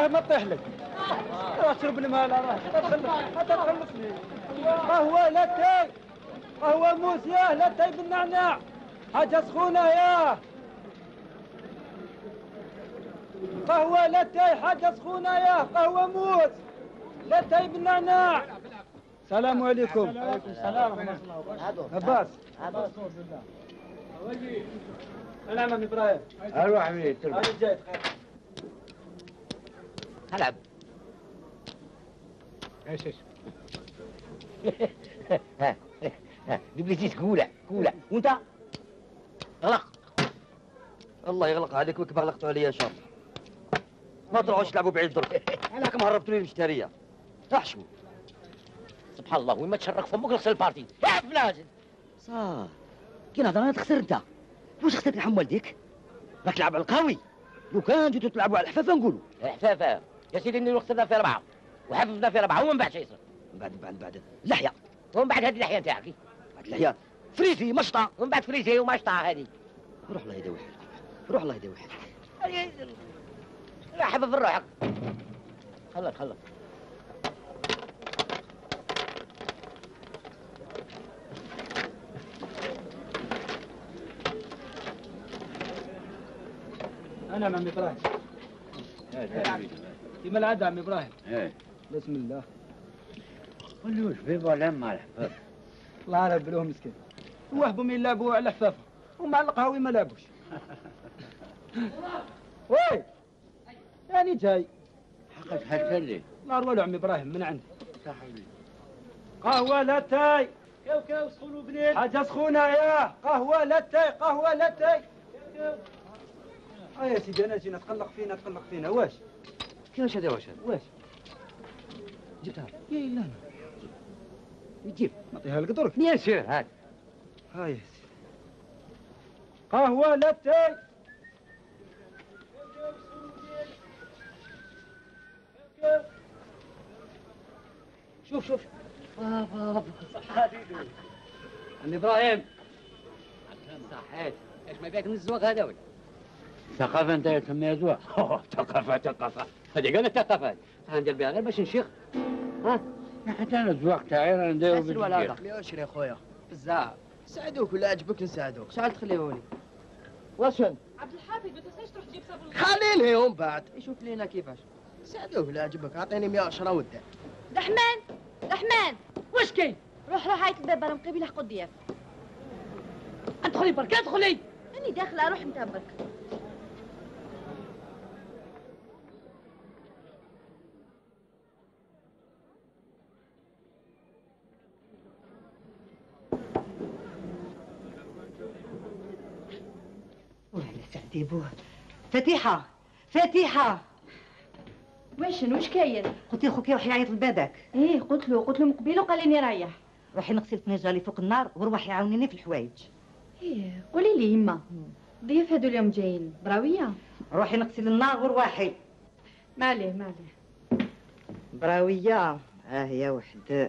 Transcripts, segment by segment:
راه ما طيح لك. راه تشرب المال راه تخلصني. قهوة لاتاي، قهوة موس ياه، لاتاي بالنعناع، حاجة سخونة ياه. قهوة لاتاي حاجة سخونة ياه، قهوة موس لاتاي بالنعناع. السلام عليكم. وعليكم السلام ورحمة الله وبركاته. عباس. نعم عم ابراهيم. اروح عمي انا جاي. العب. ايش ها بليتيس كولا وانت غلق. الله يغلق عليك وكيف غلقتوا عليا شر. ما تروحوش تلعبوا بعيد درك. راكم هربتوا لي المشتريه. احشوا. سبحان الله وين ما تشرك فمك نغسل البارتي. يا فلاجل. صار كي نهضر انا تخسر انت. واش خسرت لحم والديك؟ راك تلعب على القوي. لو كان جيتوا تلعبوا على الحفافه نقولوا. الحفافه يا سيدي اني خسرنا في 4 وحفظنا في 4 ومن بعد شو يصير؟ من بعد اللحيه. ومن بعد هذه اللحيه نتاعك. بعد اللحيه فريزي مشطه ومن بعد فريزي ومشطه هذه. روح الله يداوي حالك. روح الله يداوي حالك. لا حفظ في روحك. خلص. انا عم ابراهيم. كيما العاده عم ابراهيم. ايه بسم الله. قول له شبيب ولا مع الحفاف. الله على بلوه مسكين. وهبهم يلعبوا على حفافه ومع القهاوي ما لعبوش. وي يعني جاي. حقك هتسلي. الله روالو عم ابراهيم من عندي. قهوه لاتاي. كاو سخون وبنين. حاجه سخونه يا قهوه لاتاي. يا سيدي انا جينا تقلق فينا واش؟ كيفاش هذا واش؟ جبتها. يا لا يجيب. نعطيها لك درك. بيان سور هاك. هاي يا سيدي. قهوه لاتاي. شوف بابا حبيبي عم ابراهيم. صحيت. ايش ما بيك من الزواق هذاوي؟ ثقافة انت تسميها زواق؟ ثقافة هذه قالت ثقافة. ندير بها غير باش نشيخ. ها؟ حتى انا الزواق تاعي راه نديرو بالشيخ. ولا هذا 120 يا خويا بزاف. ساعدوك ولا عجبك نساعدوك. شحال تخليهولي؟ واشن؟ عبد الحافظ ما تنساش تروح تجيب صابون. خليه لهم بعد يشوف لينا كيفاش. ساعدوك ولا عجبك اعطيني 110 ودع. رحمن واش كاين؟ روح عيط الباب راه مقابل يلحقوا الضياف. ادخلي برك ادخلي. راني داخله روح انت برك. ولا سعدي بوه. فتيحة واش كاين؟ قلت لي خوك روحي عيط لبابك. ايه قلت له من قبيل وقال لي رايح. روحي نغسل الفنجالي فوق النار وروحي عاونيني في الحوايج. ايه قولي لي يما الضياف هادو اليوم جايين براويه. روحي نغسل النار وروحي. ما عليه براويه. هي وحده.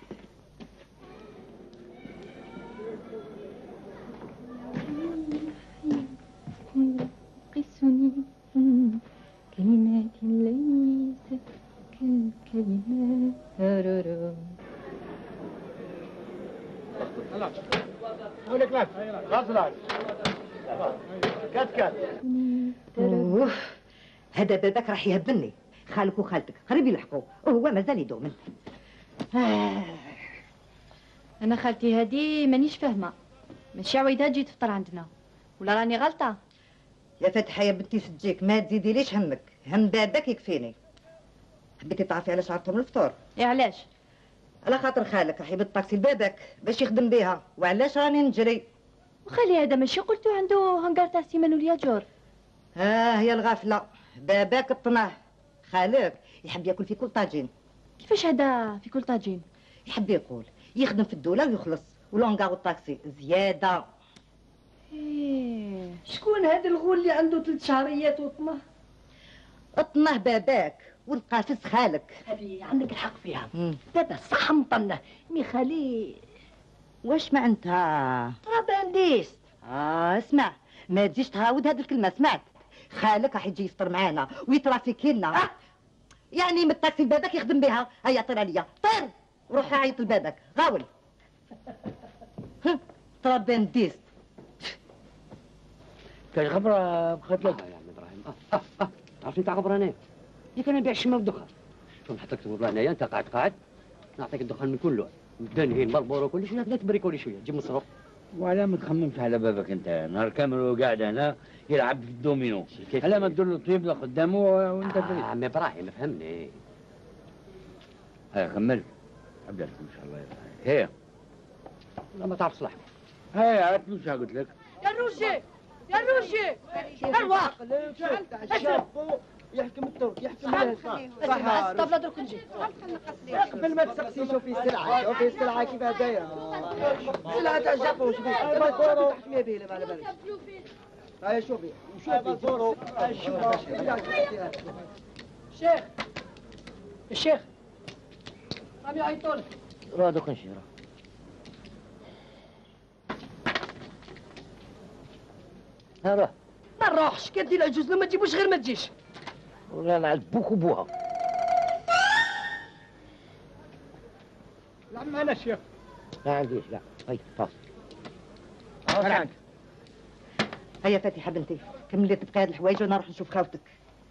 قسني كلمات ليست كالكلمات. ولك لا غسل كات هذا بابك راح يهبني. خالك وخالتك قريب يلحقوا وهو مازال يدوم. انا خالتي هادي مانيش فاهمه. ماشي عويده تجي تفطر عندنا ولا راني غلطه؟ يا فتحه يا بنتي سجيك ما تزيدي ليش همك. هم بابك يكفيني. حبيتي تعرفي علاش عرفتهم الفطور؟ إيه علاش؟ على خاطر خالك راح يبط طاكسي لبابك باش يخدم بيها. وعلاش راني نجري. وخالي هذا ماشي قلتو عنده هنقار تاع سيمان والياجور؟ هي الغافله. باباك الطناه. خالك يحب ياكل في كل طاجين. كيفاش هذا في كل طاجين؟ يحب يقول يخدم في الدوله ويخلص ولونغار والطاكسي زياده. ايه شكون هذا الغول اللي عنده 3 شهريات وطنه؟ طنه باباك والقافز خالك. هذه عندك الحق فيها. دابا صح مطنه مي خالي. واش معناتها؟ طرابنديس. اسمع ما تجيش تهاود هذه الكلمه. سمعت؟ خالك راح يجي يفطر معانا ويترافيكي لنا. يعني من التاكسي لبابك يخدم بها. هيا طير عليا طير وروح عيط لبابك غاول. تربان ديست كاين غبره بخيط لك يا عم ابراهيم. عرفتي تاع غبره انا اللي كان نبيع الشمه والدخان. شوف نحطك والله هنايا انت قاعد نعطيك الدخان من كل لون، مدنهين مربور وكل شيء، لا تبريكولي شويه تجيب مصروف. وعلى ما تخممش على بابك انت نهار كامل وقاعد هنا يلعب في الدومينو، على ما تدور له طيب قدامه وانت فريد. عم ابراهيم فهمني. هيا كمل. عبدالك ان شاء الله. هيا لا ما تعرف صلاحك. هيا عتلوش قلت لك. يا روشي يا روشي ارواح الشاب يحكم الترك يحكم صح الطبلة درك نجي قبل ما تسقسي شوفي السلعه كيفاه دايره. السلعه تاع الجابون شوفي تحكمي به على بالك. هاي شوفي شيخ الشيخ راهم يعيطوا لك. راه دوك نمشي راه. روح. ما نروحش كي دير العجوز لو ما تجيبوش غير ما تجيش. ولا نعذبوك وبوها. لا ما انا الشيخ لا عنديش لا. هاي فاصل. عندك. هيا فاتحه بنتي كملي تبقى هاد الحوايج وانا نروح نشوف خاوتك.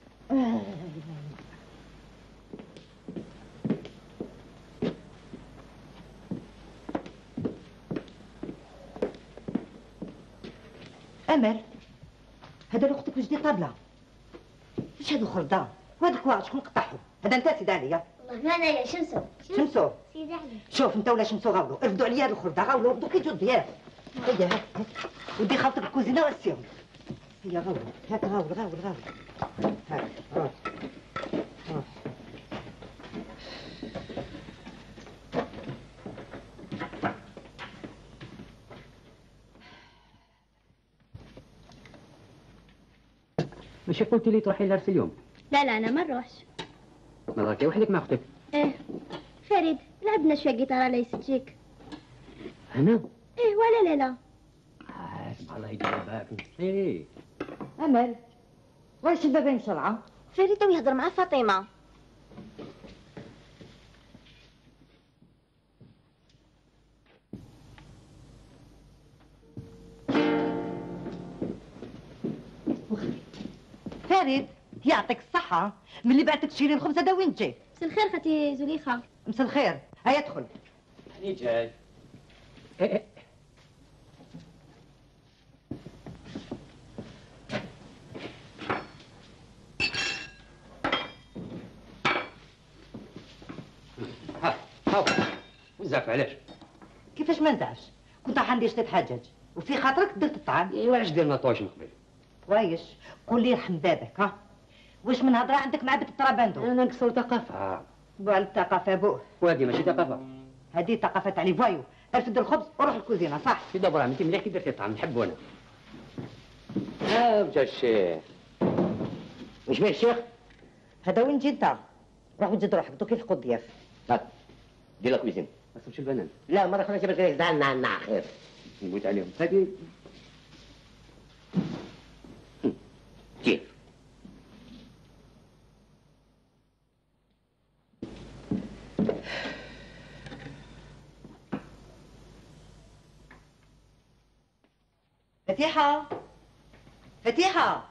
امل هذا اختك وجدي طابله. ايش هادو خردة وهاد الكواع شكون قطعهم؟ هذا انت سيدي عليا. والله ما انا يا شمسو سيدي علي. شوف انت ولا شمسو غاولو ارفدوا عليا هاد الخردة غاولو دوك يجوا الضياف. هيا هاك ودي خاوتك الكوزينه واسيهم. هيا غاولو هاك غاول هاك روح. ماشي قلتي لي تروحي لدرس اليوم؟ لا انا ما نروحش. ما راكي وحدك مع اختك؟ ايه فريد لعبنا شويه جيتار على يسجيك. انا؟ ايه ولا لا اسمع الله يدير باك. ايه امل واش البابين شرعه؟ فريد تو يهضر مع فاطمه. فريد يعطيك الصحة، ملي بعتك تشيري الخبز هذا وين جاي؟ مسا الخير خالتي زليخة. مسا الخير، هيا ادخل. هاني جاي. ها وزاك علاش؟ كيفاش ما نزعفش؟ كنت راح ندير شتات حاجاج وفي خاطرك درت الطعام. ايوا علاش درنا طوش من قبل؟ وايش؟ قول لي يرحم بابك ها؟ واش من هضره عندك مع بنت الطرابندو؟ انا نكسر ثقافه. بو على الثقافه بوه. وهذه ماشي ثقافه. هذه ثقافه تاع لي فوايو، ارفد الخبز وروح الكوزينه صح؟ في دبر انت مليح كي درتي الطعام نحبو انا. جا الشيخ. واش بيه الشيخ؟ هذا وين جي انت؟ روح وجد روحك دوك يلحقوا الضياف. هاك دير لك كويزين. ما تصبش البنان. لا مرة خلاص جبت لك زعلنا خير. نموت عليهم. هذه كيف؟ فتيحة فتيحة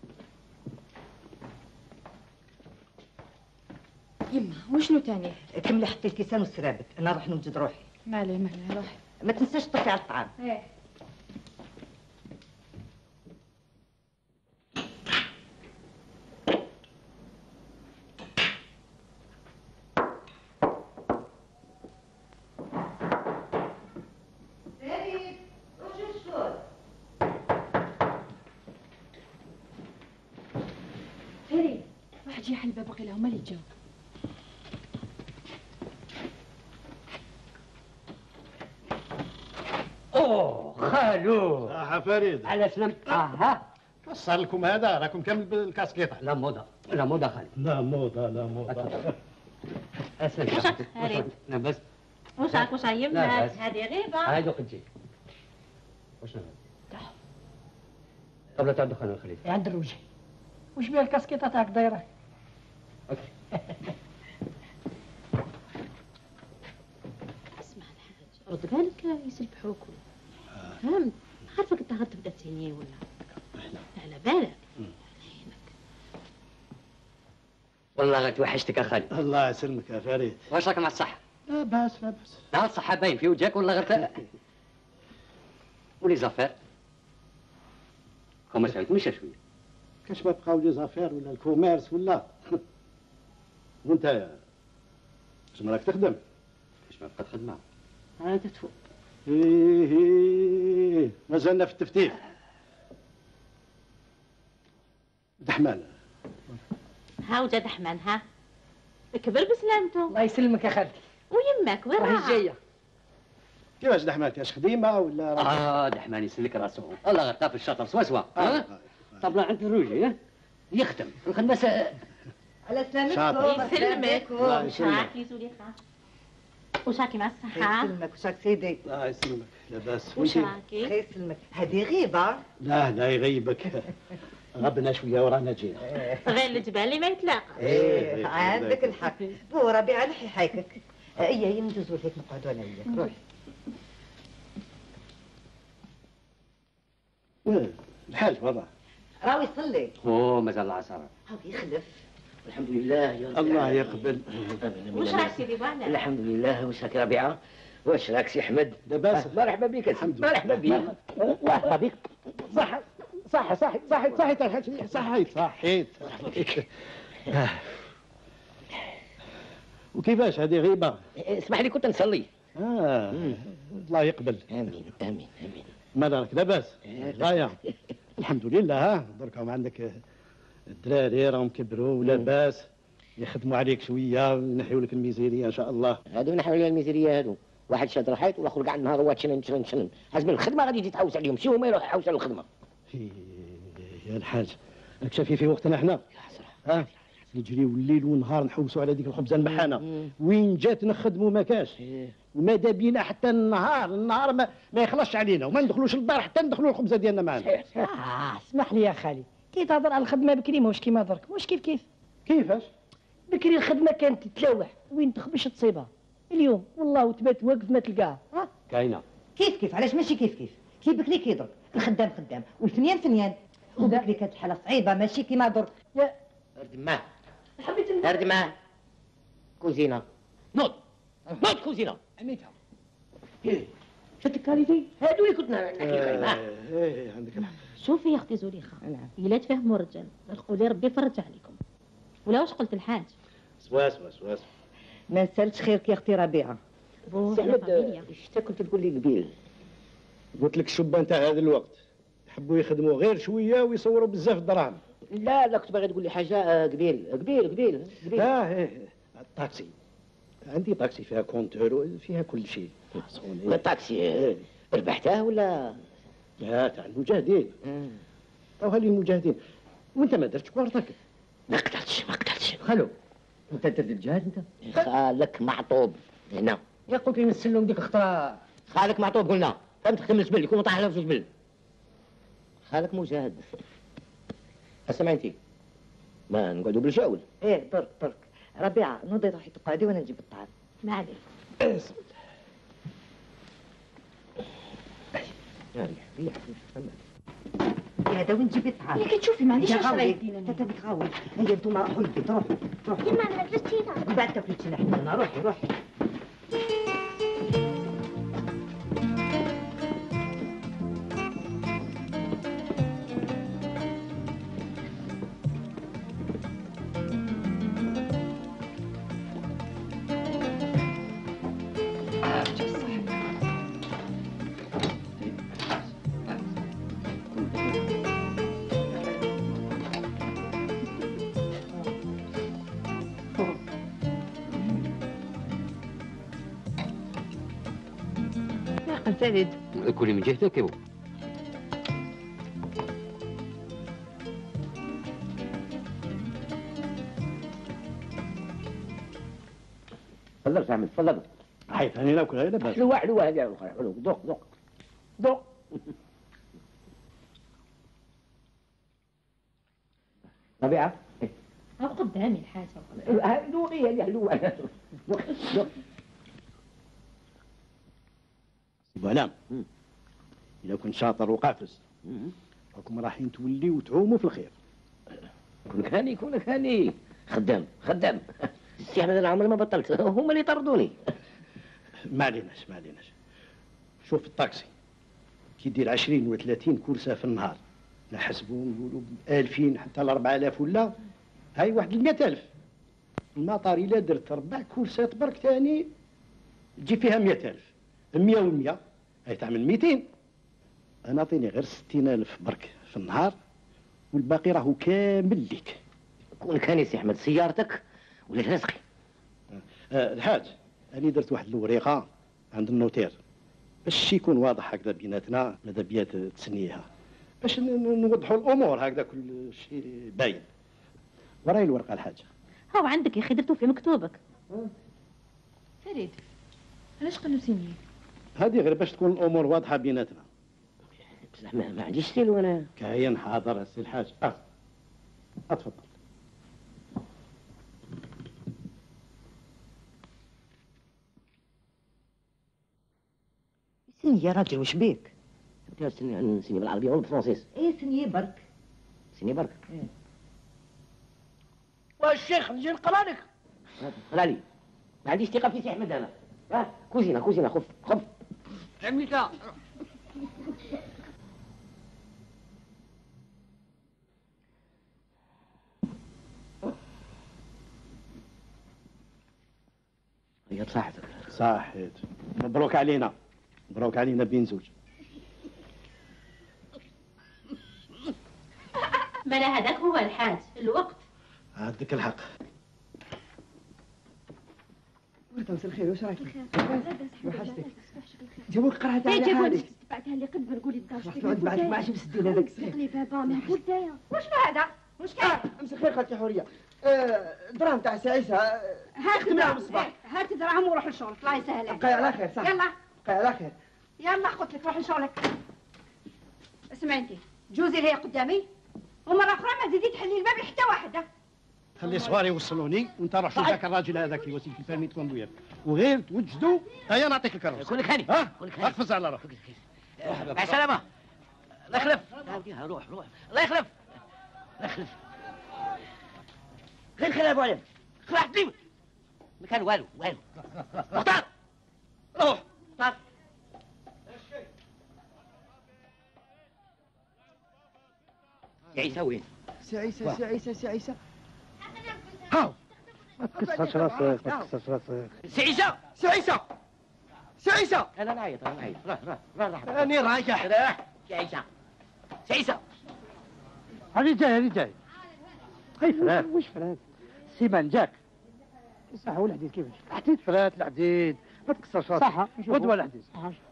يما وشنو تاني؟ كملي حطي الكيسان والسرابت، انا نروح نوجد روحي. مالي روحي. ما تنساش تطفي على الطعام. ايه فريد واحد يحل الباب باقي لهم ما اللي جاو. اوه خالو. فريد على سلام. ها صار لكم هذا راكم كامل بالكاسكيطه. لا موضة لا موضة خالي. لا موضه اسلم. وشك فريد؟ لا بس وش عيبنا؟ لا بس. هذه غيبه. هاي دوك تجي. واش نعمل؟ طب لا تاع الدخان خليه. عند الروجي وش بيه الكاسكيطه تاعك دايره؟ اوكي اسمع الحاج، رد بالك يسلبحوك فهمت؟ عارفك انت غتبدا تهنيه ولا على بالك. والله غتوحشتك يا خالي. الله يسلمك يا فريد. واش راك مع الصحة؟ لا باس لا باس. لا الصحة باين في وجهك ولا غير ولي زافير؟ كوما سعيد مشى شوية. كاش ما بقاو لي زافير ولا الكوميرس ولا وانت اش راك تخدم؟ كاش ما بقات خدمة عاد تفوق. ايه مازالنا في التفتيش. دحمان ها وجا دحمان ها كبر بسلامته. الله يسلمك يا خالتي. ويماك وين راهي جايه. كيفاش دحمان كاش خديمه ولا دحمان يسلك راسه والله غير طاف الشاطر سوا طبلة عند الروجي يخدم الخدمة على سلامتكم. يسلمك. وشاك يا زليخة؟ وشاكي مع الصحة؟ يسلمك وشاك سيدي. الله يسلمك لاباس. وشاكي؟ الله يسلمك. هذه غيبة. لا يغيبك. غبنا شويه ورانا جينا. غير الجبال ما يتلاقى. ايه عندك الحق. بو ربيعة نحي حيكك. هي ندوزو هيك نقعدوا انا وياك. روح. الحاج والله راهو يصلي. مازال العصر. هاو يخلف. الحمد لله يا رب. الله يقبل. وش راك سيدي بوانا؟ الحمد لله. وش راك ربيعة؟ واش راك سي احمد؟ لاباس. مرحبا بك. الحمد لله. مرحبا بك. مرحبا بك. صحيت. وكيفاش هذه غيبة؟ اسمح لي كنت نصلي. الله يقبل. امين. ماذا راك لاباس؟ غاية. الحمد لله. درك راهم عندك الدراري راهم كبروا ولاباس يخدموا عليك شويه وينحيوا لك الميزيريه ان شاء الله. هادو نحيوا لي الميزيريه هادو. واحد شاد رحيت والاخر قاعد النهار هو تشنن حسب الخدمه غادي تجي تحوس عليهم شي هما يروحوا يحوسوا على الخدمه. يا الحاج راك شافي في وقتنا احنا نجريو الليل والنهار نحوسوا على ديك الخبزه المحانه وين جات نخدموا ما كاش وماذا بينا حتى النهار ما يخلصش علينا وما ندخلوش للدار حتى ندخلوا الخبزه ديالنا معنا. اسمح لي يا خالي كي تهضر على الخدمه بكري ماهوش كيما درك مش كيف كيفاش؟ بكري الخدمه كانت تتلوح وين تخبش تصيبها. اليوم والله وتبات واقف ما تلقاها. كاينه كيف علاش ماشي كيف بكري كي درك الخدام خدام والفنيان وبكري كانت حاله صعيبه ماشي كيما درك. يا اردماه اردماه كوزينه نوض كوزينه عميتها شفتك هذه هادو اللي كنت نحكي لك. عندك الحق. شوفي يا اختي زليخة الا تفهموا الرجال قولي ربي يفرج عليكم. ولا واش قلت الحاج؟ سواس ما نسالش خيرك يا اختي ربيعه. سي احمد اش كنت تقول لي قبيل؟ قلت لك الشبان تاع هذا الوقت يحبوا يخدموا غير شويه ويصوروا بزاف الدراهم. لا كنت باغي تقول لي حاجه قبيل لا الطاكسي عندي طاكسي فيها كونتور فيها كل شيء. الطاكسي ربحته ولا؟ لا تاع المجاهدين. راهو هذه المجاهدين وانت ما درتش كوارتك. ما قدرتش خلو انت درت الجهاد انت. خالك معطوب هنا يا قلت لي نسلم ديك الخطره. خالك معطوب قلنا فهمت تخدم الجبل يكون طايح له في الجبل. خالك مجاهد. اسمع انت ما نقعدوا بالجول. ايه درك ربيعه نوضي روحي تقعدي وانا نجيب الطعام. ما عليك. بسم الله. هذا وين جيبي الطعام؟ ياك تشوفي ما عنديش غاوي شرايين انت تبيك غاوي. هيا انتوما روحوا للبيت روحوا يما انا ما درتش هنا. من بعد تاكلي تشنح لنا. روحي فريد كلي من جهتك يا بو. تفضل سامي تفضل. حيت هاني ناكل غير لاباس. حلوة هذه حلوة ذوق. ربيعة ها قدامي الحاجة. لوغي هذه حلوة. سي بوعلام، إذا كنت شاطر وقافز راكم رايحين توليو وتعوموا في الخير. كونك هاني خدام. السي احمد انا عمري ما بطلت، هما اللي طردوني. ما عليناش. شوف الطاكسي كيدير 20 و30 كرسة في النهار، نحسبوا نقولوا 2000 حتى ل 4000 ولا هاي واحد 100000. المطار إلا درت 4 كرسات برك تاني تجي فيها 100000. 100 و100 هاي تعمل 200. أنا أعطيني غير 60000 برك في النهار والباقي راهو كامل ليك. كونك هاني سي احمد سيارتك ولا رزقي. الحاج أنا درت واحد الوريقة عند النوتير باش يكون واضح هكذا بيناتنا، ماذا بيا تسنيها باش نوضحوا الأمور هكذا كل شيء باين. وراي الورقة الحاج. هاو عندك يا اخي درتو في مكتوبك. فريد علاش قالوا سيني؟ هذه غير باش تكون الأمور واضحة بيناتنا. بصح ما عنديش سيلو انا. كاين حاضر السي الحاج. اتفضل. سني يا راجل وش بيك؟ سني بالعربية ولا بالفرنسيس؟ ايه سني برك. سني برك. والشيخ نجي نقرا لك. قرا لي. ما عنديش ثقة في سي احمد انا. كوزينة خف. عميكا. هي صحتك. صحيت. مبروك علينا بين زوج. ما لا هذاك هو الحاج الوقت. عندك الحق. مساء الخير، واش راك؟ وحشتك. جابوك قرعة على حالك. بعتها لي قد ما نقول لك رحت نقعد معك ما عادش مسدين هذاك الصغير. لي بابا ما نقول تايا. واش هذا؟ واش كاين؟ مساء الخير خالتي حورية. دراهم تاع سي عيسى هات الصباح. هات دراهم وروح لشغلك الله يسهل. بقاي على خير صح. يلا بقاي على خير. يلا قلت لك روح لشغلك. اسمعي انت جوزي اللي هي قدامي ومره اخرى ما تزيدي تحلي الباب لحتى واحده. خلي صغار يوصلوني وانت روح شوف ذاك الراجل هذاك اللي وسيلة البرمي كوندوير وغير توجدوا هيا نعطيك الكراسة. كونك هاني. اقفز على روحك. مع السلامة. الله يخلف. روح. الله يخلف. غير خلي ابو علم. خلعت لي. ما كان والو. مختار. روح. مختار. سي عيسى وين؟ سي عيسى. هاو ما تكسرش راسك. سي عيسى. انا نعيط. راح. راني رايح. سي عيسى. هاني جاي. هاي فلان. وش فلان؟ سيمان جاك. صح هو الحديد كيفاش؟ الحديد فلات الحديد ما تكسرش راسك. صح غدوة الحديد.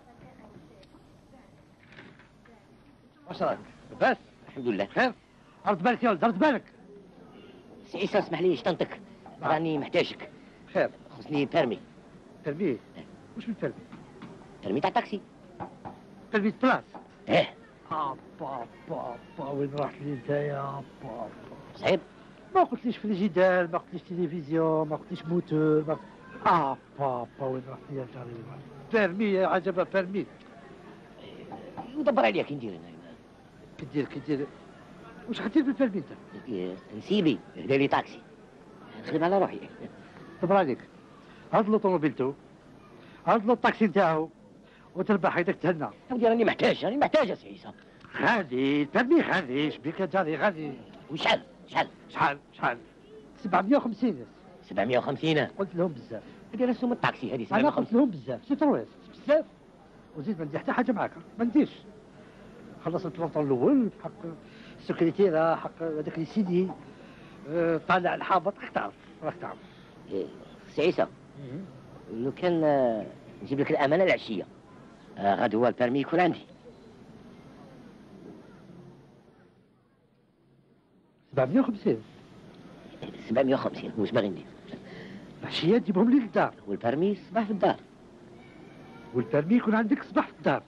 واش راك؟ لاباس؟ الحمد لله. خير؟ رد بالك يا ولد رد بالك. سي عيسى اسمح لي شطنتك راني محتاجك. خير. خصني بيرمي. بيرمي؟ وش من بيرمي؟ بيرمي تاع تاكسي. بيرمي بلاص؟ ايه. بابا وين رحت لي انت يا بابا؟ صعيب؟ ما قلتليش في الجدال، ما قلتليش تلفزيون، ما قلتليش موتور، بابا وين رحت لي يا جاري؟ بيرمي يا عجبة بيرمي. ندبر عليك كي ندير انا. كي واش حدير بالبيرمي انت؟ نسيبي هدا لي تاكسي. نخدم على روحي. دبر عليك. هاد له طوموبيلتو، هاد له الطاكسي نتاعو، وتربح هيداك تهنى. ودي راني محتاج يا سي عيسى. غادي البيرمي غادي شبيك يا جاري غادي. وشحال؟ شحال 750. 750 قلت لهم بزاف. هذه رسوم الطاكسي هذه 750. انا قلت لهم بزاف سي ترويس بزاف وزيد ما ندير حتى حاجه معاك ما نديرش. خلص البلونطون الاول حق السكرتيره حق هذاك اللي سيدي طالع الحابط راك تعرف. سي عيسى لو كان نجيب لك الامانه العشيه غادي هو البيرمي يكون عندي. 750 واش باغي ندير؟ العشيه تجيبهم لي للدار والبيرمي صباح في الدار. والبيرمي يكون عندك صباح في الدار.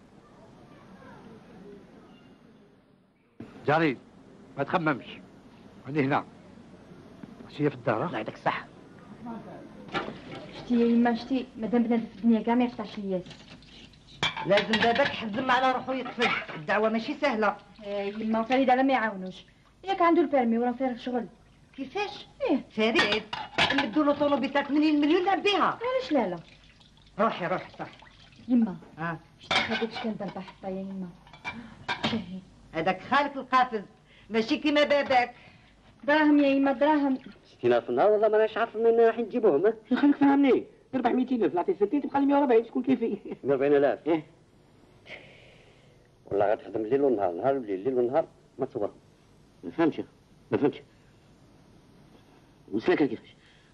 جاري ما تخممش راني هنا ماشي في الدار. الله يعطيك الصحة. شتي يا يما شتي، مادام بنادم في الدنيا كاع ما يقطعش الياس. لازم باباك حزم على روحو يقفز، الدعوة ماشي سهلة. يما فريد على ما يعاونوش، ياك عنده البيرمي وراه فارغ شغل. كيفاش؟ فريد نمدو له طونوبيل 80 مليون لعب بيها. علاش لا لا؟ روحي صح. يما شتي خديك شكون ضربة حتى يا يما. شهي هذاك خالك القافز ماشي كيما باباك. دراهم يا يما دراهم. 60 في النهار والله ما راناش عارف منين رايحين نجيبوهم. خليك فهمني، نربح 200,000 نعطي 60 تبقى لي 140 شكون كيفي؟ 140,000 ايه والله غتخدم الليل والنهار، نهار وليل الليل والنهار ما تصور. ما فهمتش وسلاك كيفاش؟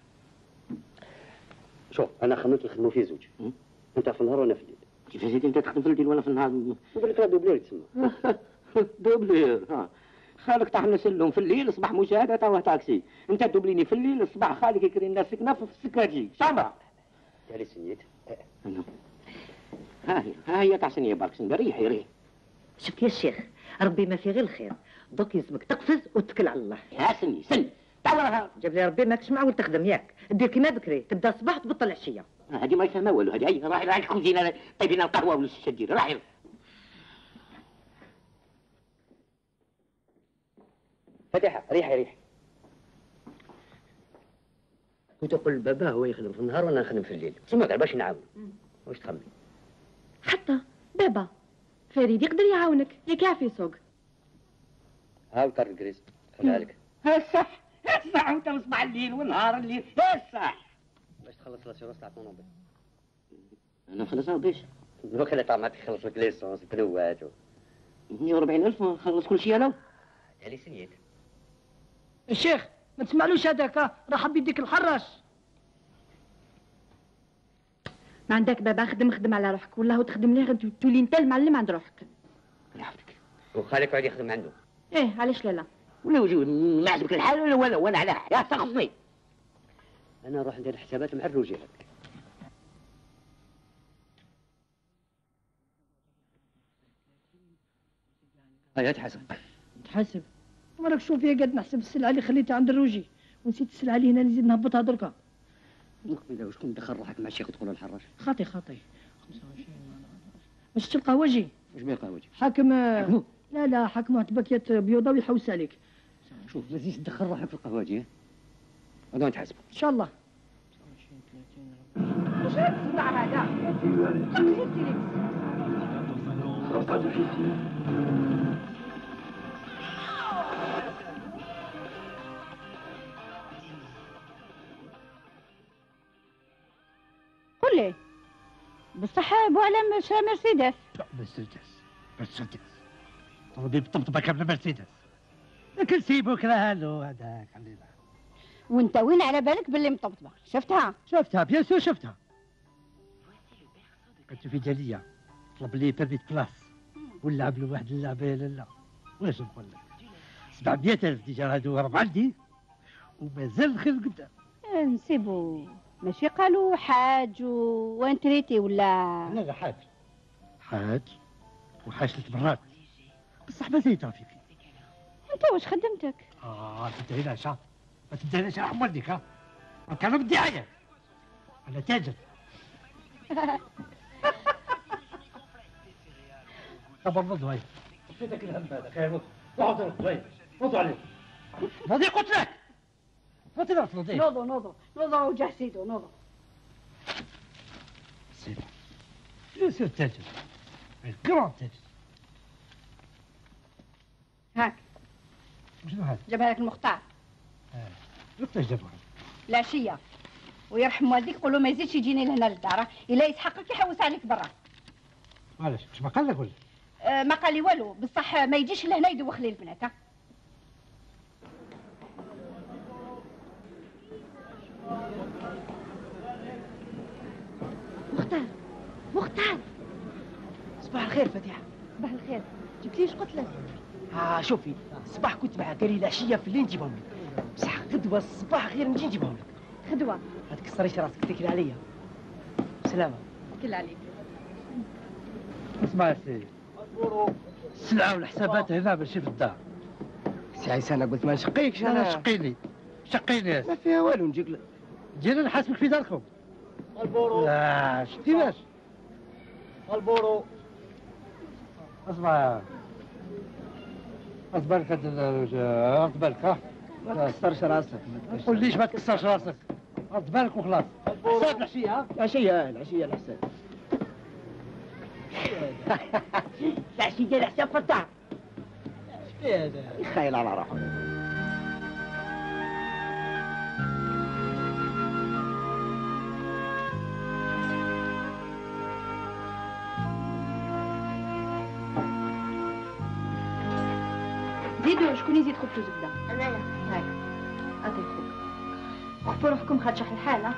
شوف انا خممت نخدموا فيه زوج، انت في النهار وانا في الليل. كيفاش انت تخدم في الليل وانا في النهار؟ نقول لك راه دوبلير تسمى. دوبلير خالك طاح سلم في الليل اصبح مشاهده توه تاكسي، انت دوبليني في الليل اصبح خالك يكري الناس سكنه في السكاجي شامبر. تالي سنيت ها هي تاع سنيه برك ريحي. شفت يا الشيخ ربي ما في غير الخير، دوك يلزمك تقفز وتتكل على الله. ها سني تعال جاب لي ربي ماكش معول تخدم ياك، دير كيما بكري تبدا الصباح تبطل العشيه. هذه ما يفهمها والو، هذه راحي الكوزينه طيبين القهوه ولا الشجيره راحي. فتحة ريحي. كنت أقول لبابا هو يخدم في النهار وأنا نخدم في الليل، تسمى قال باش نعاون. واش تخمي؟ حتى بابا فريد يقدر يعاونك، ياك يعرف يسوق. هاو كار الكريس خليها لك. صح وانت مصباح الليل ونهار الليل صح. باش تخلص لاسيورونس تاع الطونوبيل؟ أنا نخلصها باش؟ وكذا طعمات يخلص لك ليسونس البنوات 140,000 نخلص كل شيء أنا. تالي سنيت. الشيخ ما تسمعلوش هذاك راه حب يديك الحراش. ما عندك بابا خدم على روحك، والله تخدم ليه تولي انت المعلم عند روحك. يحفظك. وخالك يقعد يخدم عنده. علاش لا ولا وجوه ما عجبك الحال ولا وانا على يا تخصني. انا نروح ندير الحسابات مع الرجال. هيا تحاسب وراك شوف يا قاعد نحسب السلعه اللي خليتها عند الروجي ونسيت السلعه اللي هنا نزيد نهبطها دركا. نقبل وشكون دخل روحك مع الشيخ تقول الحراش؟ خاطي 25 باش تلقى وجهي. واش بيه قهوجي؟ حاكم لا حاكم واحد باكيات بيوضه ويحوس عليك. شوف ما تزيدش تدخل روحك في القهوجي. هذا نتحاسب ان شاء الله. واش هاد الصداع هذا؟ قول لي بصح بو على مرسيدس. مرسيدس طلبي بطبطبه كامله مرسيدس، لكن سيبوك راه له هذاك خلينا. وانت وين على بالك باللي مطبطبه؟ شفتها بيان سور شفتها. كنت في جاليه طلب لي بيرميت بلاس ونلعب له واحد اللعبه لا واش نقول لك 700,000 ديجا هادو راهم عندي ومازال الخير قدام. نسيبو ماشي قالوا حاج وانتريتي ولا؟ لا حاج وحاج 3 مرات بصح ما زيد رفيقي. انت واش خدمتك؟ تدهيناش ما تدهيناش رحم والديك ها كان بدي عيا انا تاجر. طب نوضوا هاي فيتك الهم هذا خير نوضوا نوضوا عليه نوضي قلت لك نوضوا وجه سيدو نوضوا. سيدو يصير تاجر الكرام تاجر. هاك شنو هذا؟ جابها لك المختار. كيفاش جابها؟ العشيه ويرحم والديك قول له ما يزيدش يجيني لهنا للدار، الا يسحقك يحوس عليك برا. معليش واش ما قال لك ولا؟ ما قال لي والو بصح ما يجيش لهنا يدوخ لي البنات. مختار صباح الخير فتيحة. صباح الخير. جبت ليش قلت لك؟ شوفي الصباح كنت معها قال لي العشية في الليل نجيبهم لك، بصح غدوة الصباح غير نجي نجيبهم لك. غدوة ما تكسريش راسك تكلي عليا. سلامة. كل عليك. اسمع يا سيدي السلعة والحسابات هنا ماشي في الدار. سي عيسى انا قلت ما نشقيكش. انا شقيني شقيني ما فيها والو نجيك جينا نحاسبك في داركم. البورو لا شتي باش البورو اصبر اصبرك اصبرك ها ما تكسرش راسك ما تقوليش ما تكسرش راسك اصبرك وخلاص. حساب العشيه ها العشيه الحساب العشيه الحساب في الدار هذا يخيل على روحه. زيدوا شكون يزيد خبز وزبده؟ انايا. هاي عطي خوك. خفوا روحكم خاطر شح الحاله.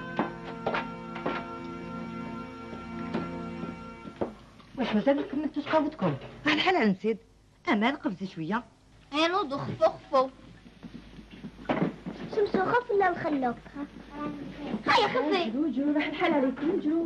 واش مازال لكم نفتش قهوتكم؟ الحال نسيت. امان قفزي شويه. يا نوضوا خفوا شمسوا خف ولا نخلوك؟ هيا خفي. جرو راح الحال عليكم جرو.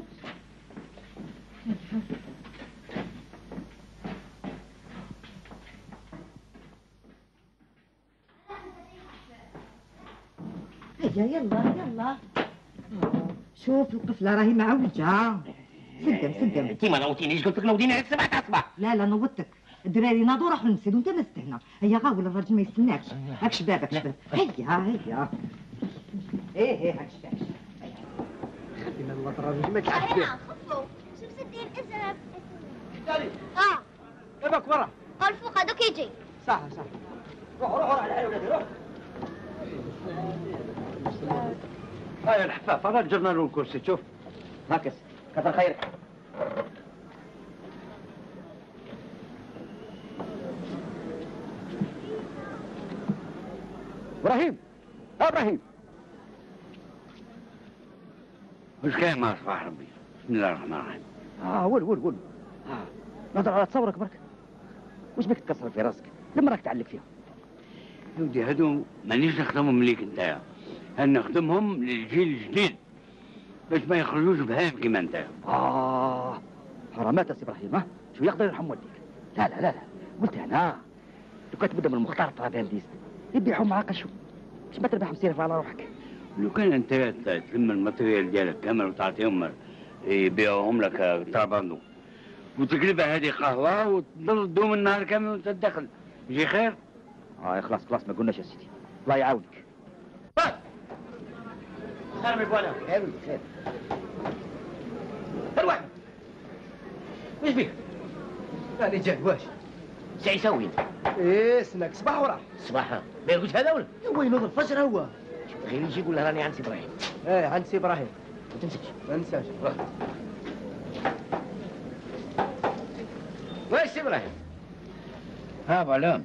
هيا يلا شوف القفله راهي معوجه. سقم انت ما نوتينيش قلت لك نوضيني على 7 اصبع. لا نوضتك. الدراري ناضوا راحوا للمسجد وانت ما هنا. هيا غاول الراجل ما يستناكش. هاك شبابك هيا ايه هاك شبابك. خلينا الله الراجل ما تعرف فيه. خفوا شمس الدين اذهب. داري اه كيفك برا الفوق هذوك يجي. صح روح على الحي ولادي روح. هاي الحفاف انا جرنا له الكرسي شوف هاكس كثر خيرك. ابراهيم ابراهيم وش كاين ما صباح ربي. بسم الله الرحمن الرحيم. ول نظر على تصورك برك. وش بك تكسر في راسك لما راك تعلق فيها؟ يا ودي هادو مانيش نخدمهم ليك انت، نخدمهم للجيل الجديد باش ما يخرجوش بهايم كيما انت. حرامات يا سي ابراهيم ها شو يقدر يرحم والديك. لا قلت انا لو كانت تبدا من المختار طرابلديس يبيعوا معاك شو باش ما تربح مصيرف على روحك. لو كان انت تلم الماتريال ديالك كامل وتعطيهم يبيعوهم لك طرابندو وتقلبها هذه قهوه وتضل دوم النهار كامل وانت تدخل يجي خير. خلاص ما قلناش يا سيدي الله يعاونك. خير من فوالا خير الواحد ايش بيك؟ راني جاي واش؟ شي يسوي ايه سنك صباح وراح صباح ما يقولش هذا ولا؟ وين نوض الفجر هو غير يجي يقول له راني عند سي ابراهيم. ايه عند سي ابراهيم ما تنساش. ما ننساش. وين سي ابراهيم؟ ها بعلام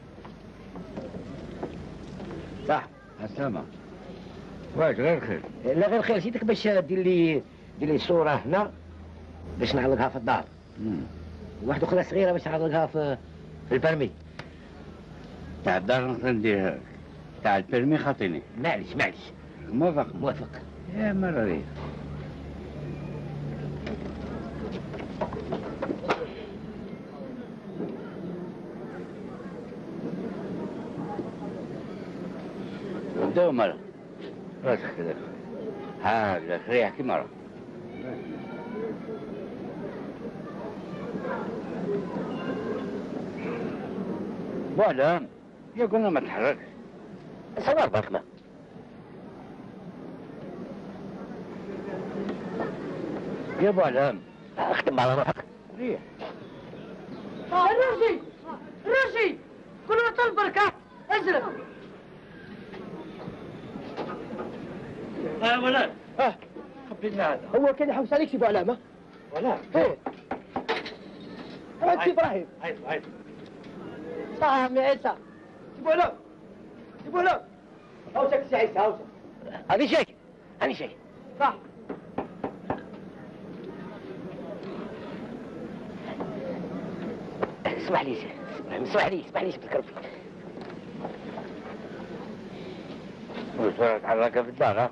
صح السلامة. واش غير خير؟ لا غير خير جيتك باش دير لي صورة هنا باش نعلقها في الدار. واحدة أخرى صغيرة باش نعلقها في البرمي. تاع الدار نقدر نديرها، تاع البرمي خاطيني. معليش موافق. يا مراري. دو مرة راسك كذا هذا ريح كي مرة. بعلام يا قلنا ما تحركش. صور برك ما يا بعلام اختم على روحك. ريح. رشي كلنا طلبك ازرق. يا ولد خبينا هذا. هو كان يحوس عليك سي ابو علامه ولا ايه عند سي ابراهيم. عيب صح يا عمي عيسى. سيبوا له هاوسك سي عيسى هاوسك. هاني شيء صح اسمح لي بالكرب. وصورة تحركها في الدار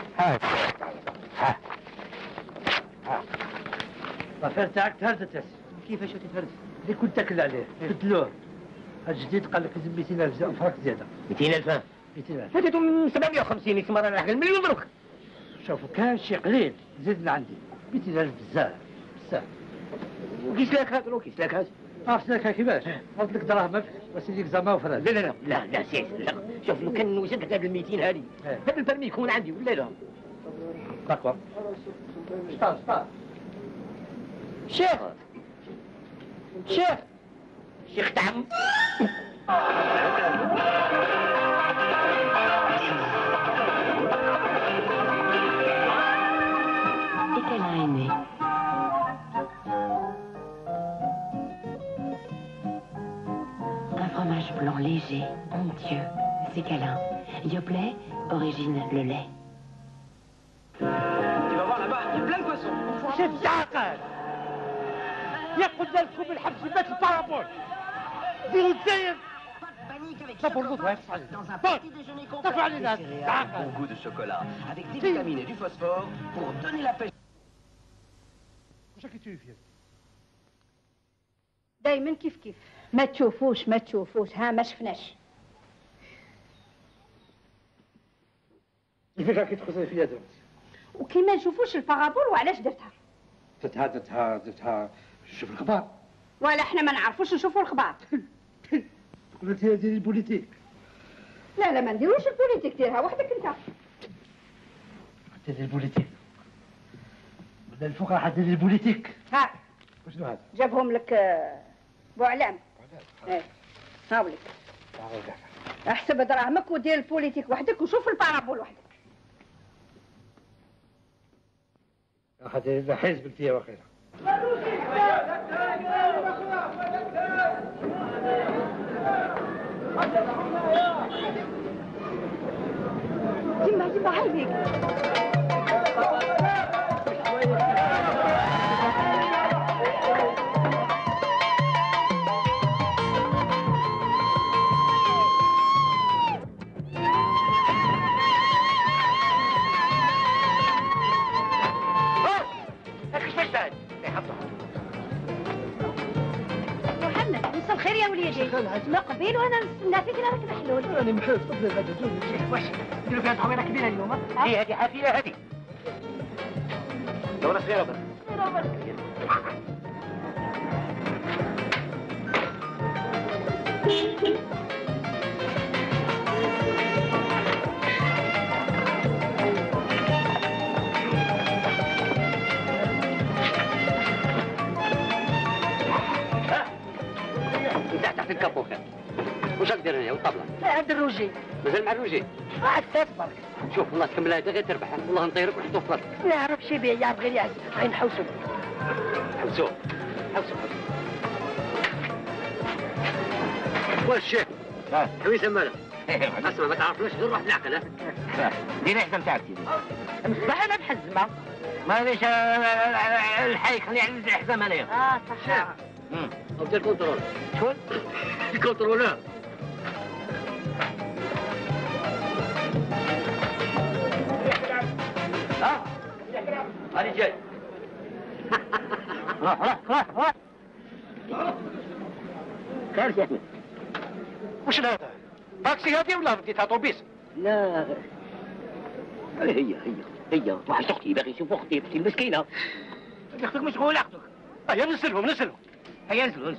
ها الطفير تاعك تهردت يا سي. كيفاش تفرد؟ اللي كنت تاكل عليه بدلوه. الجديد قال لك لازم 200,000 فرق زياده. 200,000 هاتيتو من 750 يسمى رانا حق المليون دروك. شوفوا كان شي قليل زيد من عندي 200,000 بزاف بزاف. وكيس لك هذا لو كيس لك هذا. عرفت لك كيفاش؟ عرفت لك دراهمك وسيديك زعما وفراس. لا لا لا لا لا سير لا. شوف لو كان وجدت لك هذا ال 200 هذه هذا البرمي يكون عندي ولا لا؟ داكور. شطار. شيخ شيخ تعم. Et qu'elle a aimé. Un fromage blanc léger, onctueux, c'est câlin. Yoplait, origine le lait. Tu vas voir là-bas, il y a plein de poissons. شوف تعقل ياخذ لكم الحبس مات البارابول ديروا الزايد Bon goût de chocolat, avec des vitamines et du phosphore pour donner la pêche. دايما كيف ما تشوفوش ها ما شفناش. كيفاش راكي تخزري فيا دابا؟ وكي ما نشوفوش البارابول وعلاش درتها؟ درتها شوف الخبار. ولا احنا ما نعرفوش نشوفوا الخبار. قلتي ديري البوليتيك. لا ما نديروش البوليتيك، ديرها وحدك انت. ديري البوليتيك ولا الفقراء حديري البوليتيك. ها وشنو هذا؟ جابهم لك بوعلام. ايه هاولك احسب دراهمك ودير البوليتيك وحدك وشوف البارابول وحدك. هذا حزب فيها وخيرها. يما عينيك. خير يا وليدي ما قبيل وانا نستنى فيك راك محلول. راني محلول قبل الغدا. واش نديروا فيها تحويره كبيره اليوم؟ هي هذه حافله هذه. دورة صغيرة برك. تحت الكابو كان. وش ندير انا والطبله؟ لا عند الروجي. مازال مع الروجي؟ عساس برك. شوف والله تكمل هذا غير تربح، والله نطيرك ونحطوه في بلاصتك. ما يعرفش يبيع يعرف غير يعزف، غير نحوسو. حوسوه. واش الشيخ؟ حويسه مالك؟ اسمع ما تعرفناش غير روح بالعقل ها؟ دير الحزام تاعك سيدي. مصباح انا بحزمه. معليش الحي خليني على الحزام انايا. صح. دير كونترول. شكون؟ الكونترولور. هاني جاي. روح. كارثة يا احمد. وش هذا؟ تاكسي هذه ولا بديتها طوبيس؟ لا هي واحد اختي باغي يشوف اختي بنتي المسكينه. اختك مشغوله اختك. هيا نسلهم. هيا نزلوا.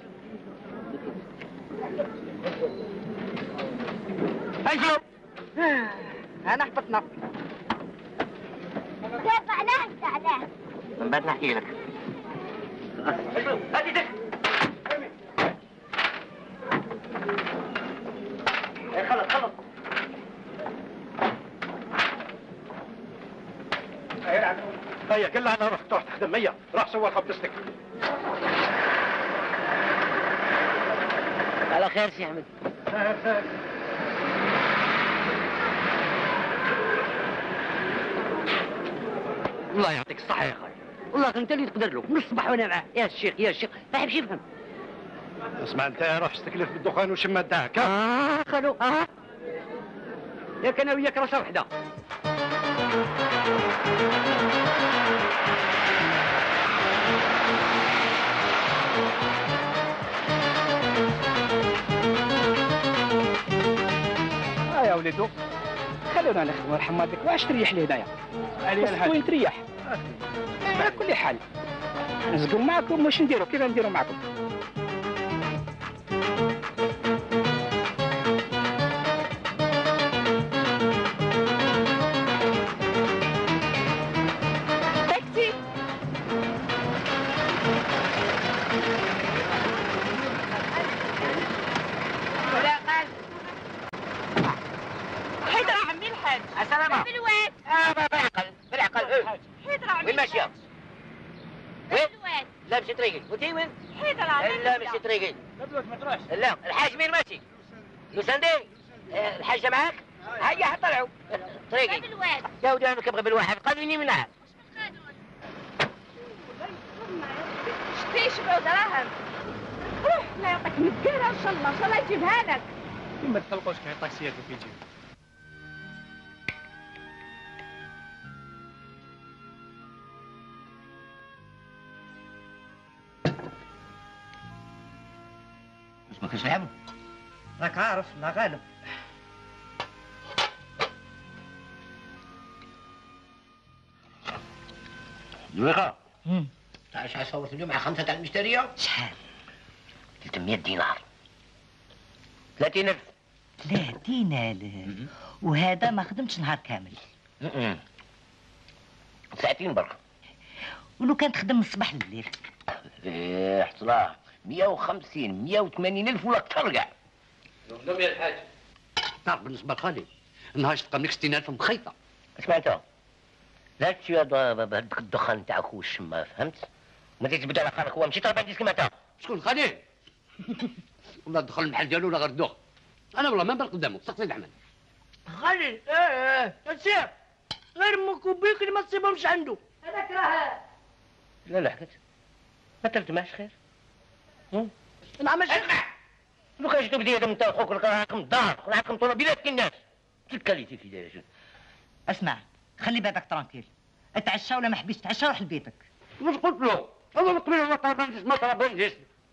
هاي انا حبطنا. كيف علاه؟ من بعد نحكي لك. هاتي دك. خلص. هيا كلها انا روح تروح تخدم. هيا روح سوى خبزتك. على خير سي احمد. الله يعطيك الصحة يا خالد. والله انت اللي تقدر له من الصباح وانا معاه. يا الشيخ ما يحبش يفهم. اسمع انت روح استكلف بالدخان وشم الدهك. خلو ياك انا وياك راسه وحده. يا وليدو خلونا نخدموا الحمادك واش تريح لي هنايا. علي وين تريح؟ على كل حال نزقوا معكم واش نديروا كيف نديروا معكم. السلامة بالواد بالعقل وين ماشية؟ وين؟ لا مشي طريقي وانتي وين؟ لا مشي طريقي ما تروحش. لا الحاج مين ماشي؟ لوساندي الحاجة معاك؟ هيا طلعوا طريقي بالواد يا ودي انا كبغي بالواحد قانوني منها شتي 7 دراهم روح لا يعطيك مديرها ان شاء الله يجيبها لك. ما تقلقوش كاين طاكسيات وكي يجيو. ما كاينش لعب راك عارف لا غالب. زويقة تعرف شحال صورت اليوم مع 5 تاع المشترية؟ شحال؟ 300 دينار 30,000 30,000 وهذا ما خدمتش نهار كامل. ساعتين برك. ولو كان تخدم من الصباح لليل؟ ايه حصلاه 150 180,000 ولا اكثر كاع. نوم يا الحاج. تعرف بالنسبه لخالي النهار تلقى منك 60,000 مخيطه. اسمع انت لا تشي بهذاك الدخان تاعك والشمه فهمت؟ ما تجبد على خالك هو ماشي طالب عندي كيما انت. شكون خالي؟ والله دخل المحل ديالو ولا غير الدخ. انا والله ما نبان قدامه سقسي العمل. خالي تسير غير مكوبيك اللي ما تصيبهمش عنده. هذاك راه لا لا حكيت ما ترتماش خير. نعم اسمع لو كان جيتو بديت انت وخوك راكم الدار راكم طلبيات كالناس تكاليتي كي داير. اسمع خلي بالك ترانكيل اتعشى ولا ما حبيتش تتعشى روح لبيتك. واش قلت له؟ هو من قبل ما طلبنيش ما طلبنيش.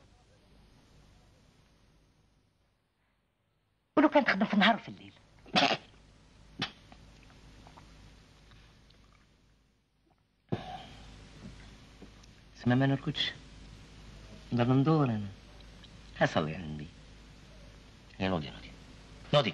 ولو كان تخدم في النهار وفي الليل. اسمع ما نركضش نضل ندور انا هسوي عندي يا نوضي نوضي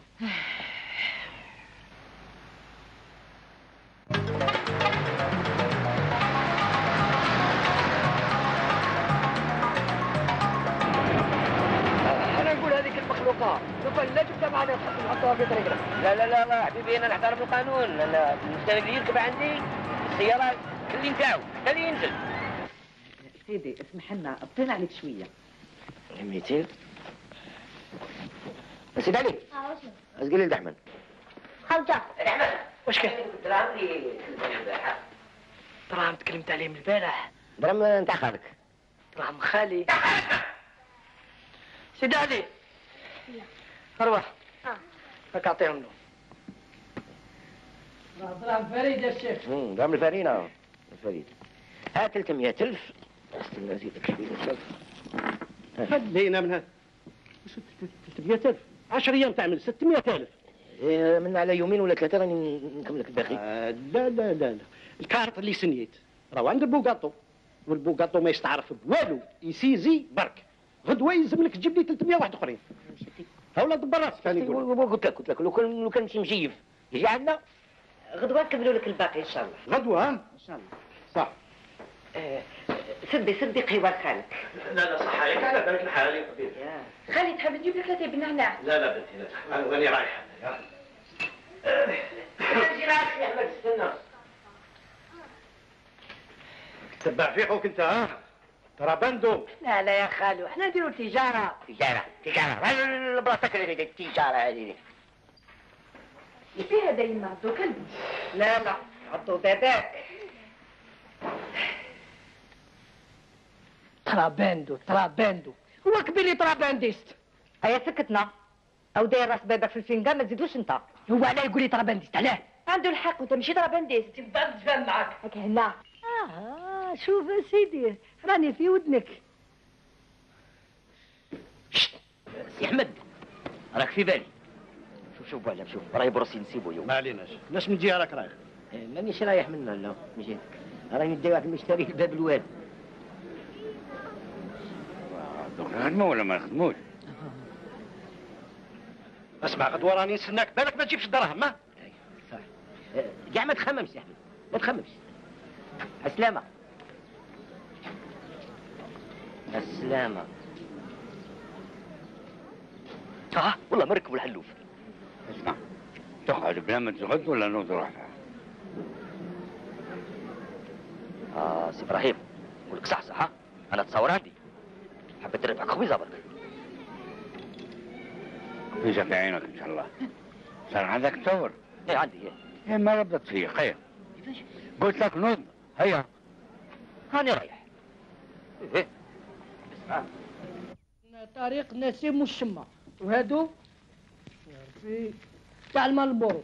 انا نقول هذيك المخلوقات لو كان لا جبتها معنا نحطوها في طريقنا. لا حبيبي انا نحترم القانون. انا المستند اللي يركب عندي السياره اللي نتاعو اللي ينزل. سيدي اسمح لنا طلع عليك شويه. 200 سيدي علي اسقي لي الدحمن. خرجة الدحمن واش كان؟ الدراهم اللي دراهم تكلمت عليهم البارح. دراهم نتاع خالك. دراهم خالي. سيدي علي اروح راك اعطيهم له. دراهم فريد يا شيخ. دراهم الفرينه الفريد. ها 300,000 استنى نزيدك شويه. خد لينا من هذا 300,000 10 ايام تعمل 600,000. من على يومين ولا 3 راني نكمل لك الباقي. لا الكارت اللي سنيت راهو عند البوغاطو والبوغاطو ما يستعرف بوالو يسيزي برك. غدوه يلزم لك تجيب لي 300 واحد اخرين. ها ولا دبر راسك راني نقول. قلت لك لو كان مشي مجيف يجي عندنا غدوه نكملوا لك الباقي ان شاء الله. غدوه ها ان شاء الله صح. سدي قهوه خالك. لا صح عليك على بالك الحال يا حبيبي. خالي تحب تجيب لك لاتيه بالنعناع. لا بنتي لا انا راني رايح. نجي معك يا احمد استنى. تبع في خوك انت ها ترى بندو. لا يا خالو احنا نديروا تجارة. بلاصتك التجارة هذه. فيها دايما عضو كلب. لا عضو باباك. تراباندو هو كبير ترابانديست. هيا سكتنا او داير راس بابك في الفنجان ما تزيدوش انت. هو علاه يقول لي ترابانديست علاه؟ عنده الحق وانت ماشي ترابانديست. تبدا نتفاهم معاك. هاك هنا. شوف يا سيدي راني في ودنك. سي احمد راك في بالي. شوف وعلام شوف راهي بروسي نسيبو يوم ما عليناش لاش من جهه راك رايح؟ مانيش رايح منه لا مشيت راني ندي واحد المشتري لباب الواد. دوك نخدموا ولا ما نخدموش؟ اسمع غدوه راني نستناك بالك ما تجيبش الدراهم ما؟ صح كاع ما تخممش يا حبيبي ما تخممش. السلامة السلامة. والله مركب الحلوف. اسمع تقعد بلا ما تغد ولا نوض روحها؟ سي ابراهيم نقول لك صح انا تصور عندي حبيت نربحك خبيزه برك. خبيزه في عينك ان شاء الله. صار عندك تصور؟ ايه عندي ايه ما ربطت فيه خير. قلت لك نوض هيا هاني رايح. ايه طريق نسيم والشمة وهادو في تاع المالبورو.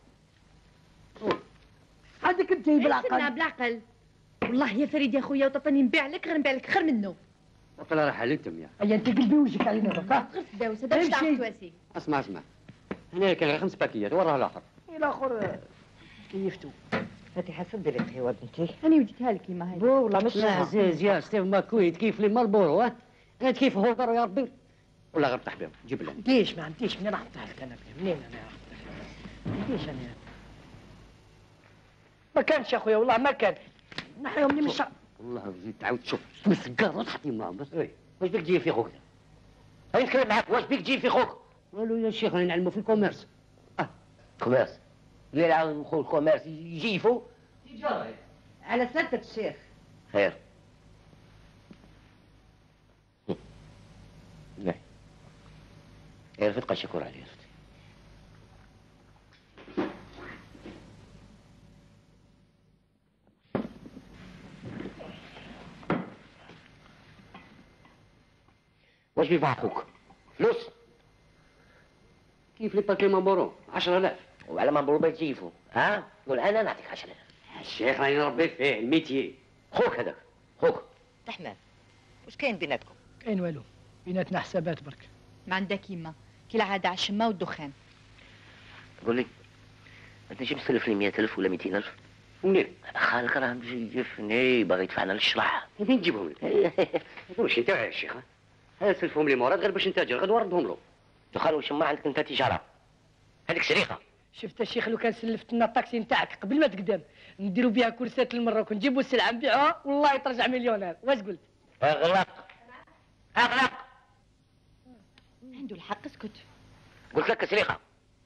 هذيك انت بالعقل. بالعقل والله يا فريد يا خويا وتعطيني نبيع لك غير نبيع لك خير منه. وطلع راح انتم يا اي انت قلبي وجهك علينا دوكا. غير تداوس هذا باش تعرف تواسي. اسمع هنا كان غير 5 باكيات وراها الاخر. الاخر كيفتو. فاتحه صدري لك يا بنتي. انا وديتها لك كيما هاي. بو والله مش عزيز يا ستيف ماكوي تكيف لي مالبورو انت كيف هوكر يا ربي ولا غير طيح بهم جيب لنا. ما عنديش منين نحطها لك انا منين انا ما عنديش انا. ما كانش يا خويا والله ما كان. نحن يوم مش والله زيد تعاود تشوف مسكر وتحطي معاهم بس. واش بيك تجي في خوك؟ هاي نتكلم معاك واش بيك تجي في خوك؟ قالوا يا شيخ راني نعلموا في الكوميرس. كوميرس؟ غير عاود نقول كوميرس يجيفوا على سلامتك الشيخ. خير. لا يا رفيق شكور عليه. واش بيباع اخوك؟ فلوس؟ كيف لي باكي مامبورو 10000. وعلى مامبورو بيجيفوا ها؟ قول انا نعطيك 10000. الشيخ راني نربي فيه الميتيي. خوك هذاك خوك. رحمن واش كاين بيناتكم؟ كاين والو بيناتنا حسابات برك. ما عندها كيما كي العاده على الشمه والدخان. قول لي انت جيب تسلف لي 100000 ولا 200000؟ منين؟ خالك راه مجيفني باغي يدفعنا للشرح. منين تجيبهم لي؟ واش انت يا شيخ؟ هذا سلفهم لي مراد غير باش نتاجر غدوه ردهم له. دخل واش ما عندك انت تجاره؟ هذيك سرقه. شفت الشيخ لو كان سلفت لنا الطاكسي نتاعك قبل ما تقدم نديروا بها كرسات المروك ونجيبوا السلعه نبيعوها والله ترجع مليونير. واش قلت؟ اغلق اغلق. عنده الحق اسكت. قلت لك سرقه.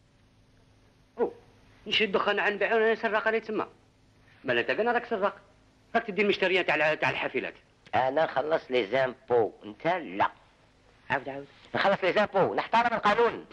نشد الدخان عن نبيعو انا سراق اللي تما. مالا انت قلنا راك سراق. راك تدي المشتريات تاع الحافلات. انا نخلص لي زامبو انت لا. عاود نخلص لي زامبو نحترم القانون.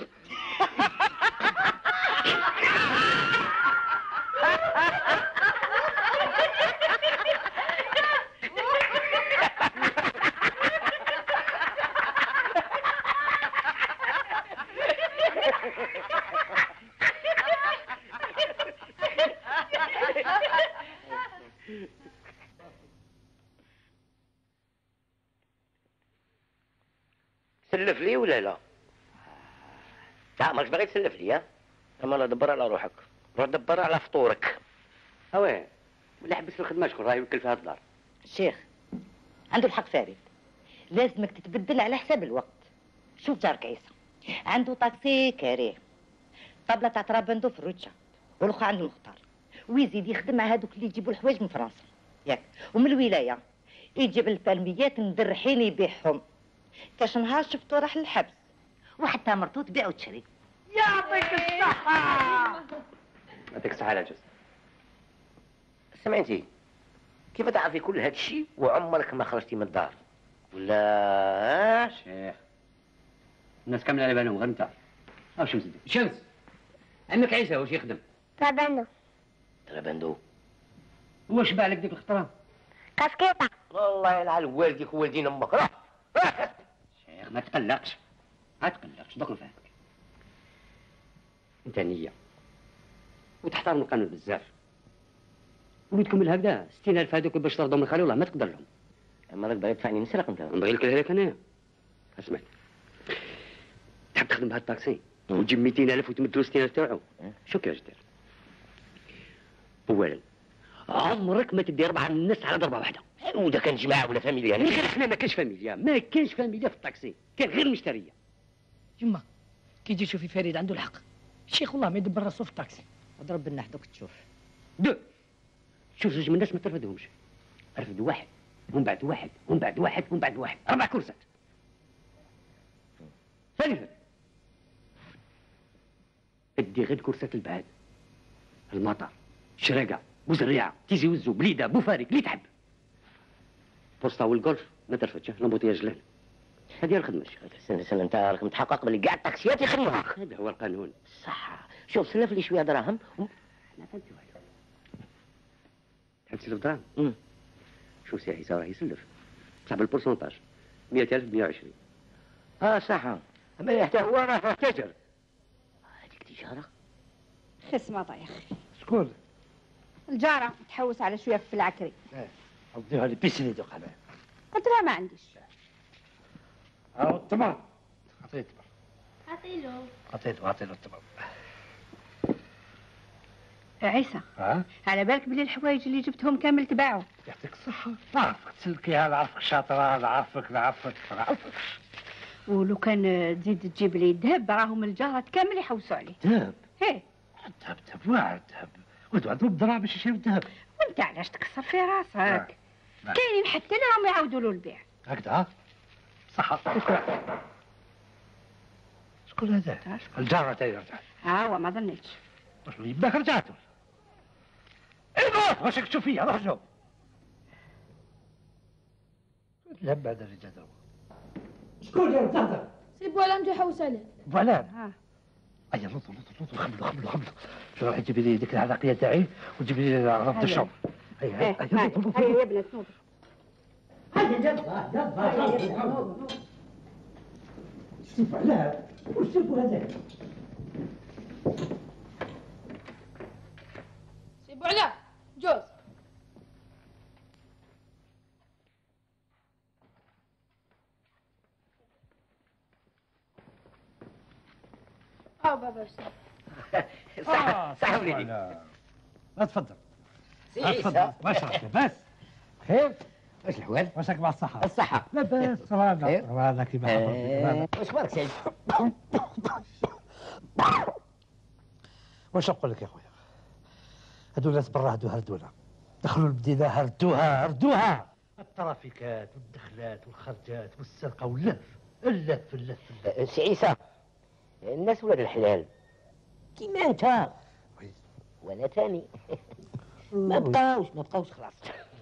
سلف لي ولا لا؟ لا ماكش باغي تسلف لي ها؟ اما لا دبر على روحك، روح دبر على فطورك. اواه ولا حبس الخدمه شكون راه يوكل فيها الدار. الشيخ عنده الحق فارد، لازمك تتبدل على حساب الوقت. شوف جارك عيسى عنده طاكسي كاريه، طابله تاع ترابندو في الروتشا، والاخر عنده المختار، ويزيد يخدم مع هذوك اللي يجيبوا الحوايج من فرنسا ياك، ومن الولايه يجيب البالميات مدرحين يبيعهم. كاش نهار شفتو راح للحبس، وحتى مرتو تبيع وتشري. يعطيك الصحة. يعطيك الصحة العجوز. سمعي انتي كيف تعرفي كل هذا الشيء وعمرك ما خرجتي من الدار؟ ولا شيخ الناس كامله على بالهم غير انت. ها شمس عمك عيسى واش يخدم؟ ترابندو واش باع لك ديك الخطره؟ كاسكيطة. والله يلعن والديك ووالدين امك. روح شيخ ما تقلقش دوك نفهمك. انت نية وتحترم القانون بزاف. وليدكم الهكذا 60000 هذوك باش ترضوا من خلي والله ما تقدر لهم. اما راك باغي تدفعني نسرق انت؟ نبغي لك هذاك انايا. اسمع تحب تخدم بهذا الطاكسي وتجيب 200,000 وتمدلو 60,000 تاعو. شوف كيفاش دير. اولا عمرك ما تدي 4 الناس على ضربه واحده. وإذا كان جماعه ولا فاميليا يعني. غير احنا ما كانش فاميليا، ما كانش فاميليا في الطاكسي، كان غير مشتريه. يما كي تجي تشوفي فريد عنده الحق، الشيخ والله ما يدبر راسو في الطاكسي. اضرب بالنحدوك تشوف. شوف زوج من الناس ما ترفدهمش. رفدوا واحد ومن بعد واحد ومن بعد واحد ومن بعد واحد، 4 كرسات. ثالثا ادي غير كرسات البعاد، المطر، شراقه، بوزريعه، تيزي وزو، بليده، بوفارك، اللي تحب. بوسطه والجولف ما ترفدش، لامبوتياج لهنا. هذه الخدمه الشيخ. سنة انت راك متحقق باللي كاع الطاكسيات يخدموها. هذا هو القانون. صح. شوف سلف لي شويه دراهم. لا فهمتي والو. تحب تسلف دراهم؟ شوف سي عيسى راه يسلف. بصح بالبورسونتاج 100,000 ب 120. صح. اما حتى هو راه تاجر. هذيك تجاره خصمه طايخ. شكون؟ الجاره تحوس على شويه في العكري. عطيها لي بيسني دوك انا. قلت لها ما عنديش. التمر. عطيه التمر. عطيله التمر. عيسى على بالك بلي الحوايج اللي جبتهم كامل تباعوا. يعطيك الصحة. نعرفك تسلكيها، نعرفك شاطرة، نعرفك. ولو كان تزيد تجيب لي الذهب راهم الجارات كامل يحوسوا عليه. ذهب؟ ايه. الذهب واعر الذهب. ودوا عندهم دراهم باش يشريو الذهب. وانت علاش تكسر في راسك؟ كاينين حتى اللي راهم يعاودوا له البيع. هكذا؟ صح. شكون هذا؟ الجارة تاعي رجعت. هو ما ظنيتش. واش يباك رجعت ولا؟ ايه واش راك تشوف فيا؟ روح جاوب. لا بعد الرجال هو. شكون اللي رجعت؟ سي بوالان جا يحوس عليه. بوالان؟ ايا نوض خملو. شو راح تجيبي لي ديك العراقية تاعي وتجيبي لي رفض الشوم. هيا يا بنات نوض. يلا. شوف علاه واش جابوا هذا؟ سي بوالان جوز. بابا صح وليدي. تفضل. تفضل. واش راك لاباس؟ خير؟ واش الحوال؟ واش راك مع الصحة؟ الصحة. لاباس رانا كيما حضرتك. واش اخبارك سيد؟ واش نقول لك يا خويا؟ هادو الناس برا هادو هردونا، دخلوا المدينة هردوها. الترافيكات والدخلات والخرجات والسرقة اللف. سي عيسى، الناس ولاد الحلال كيما انت وانا تاني. ما بقاوش خلاص.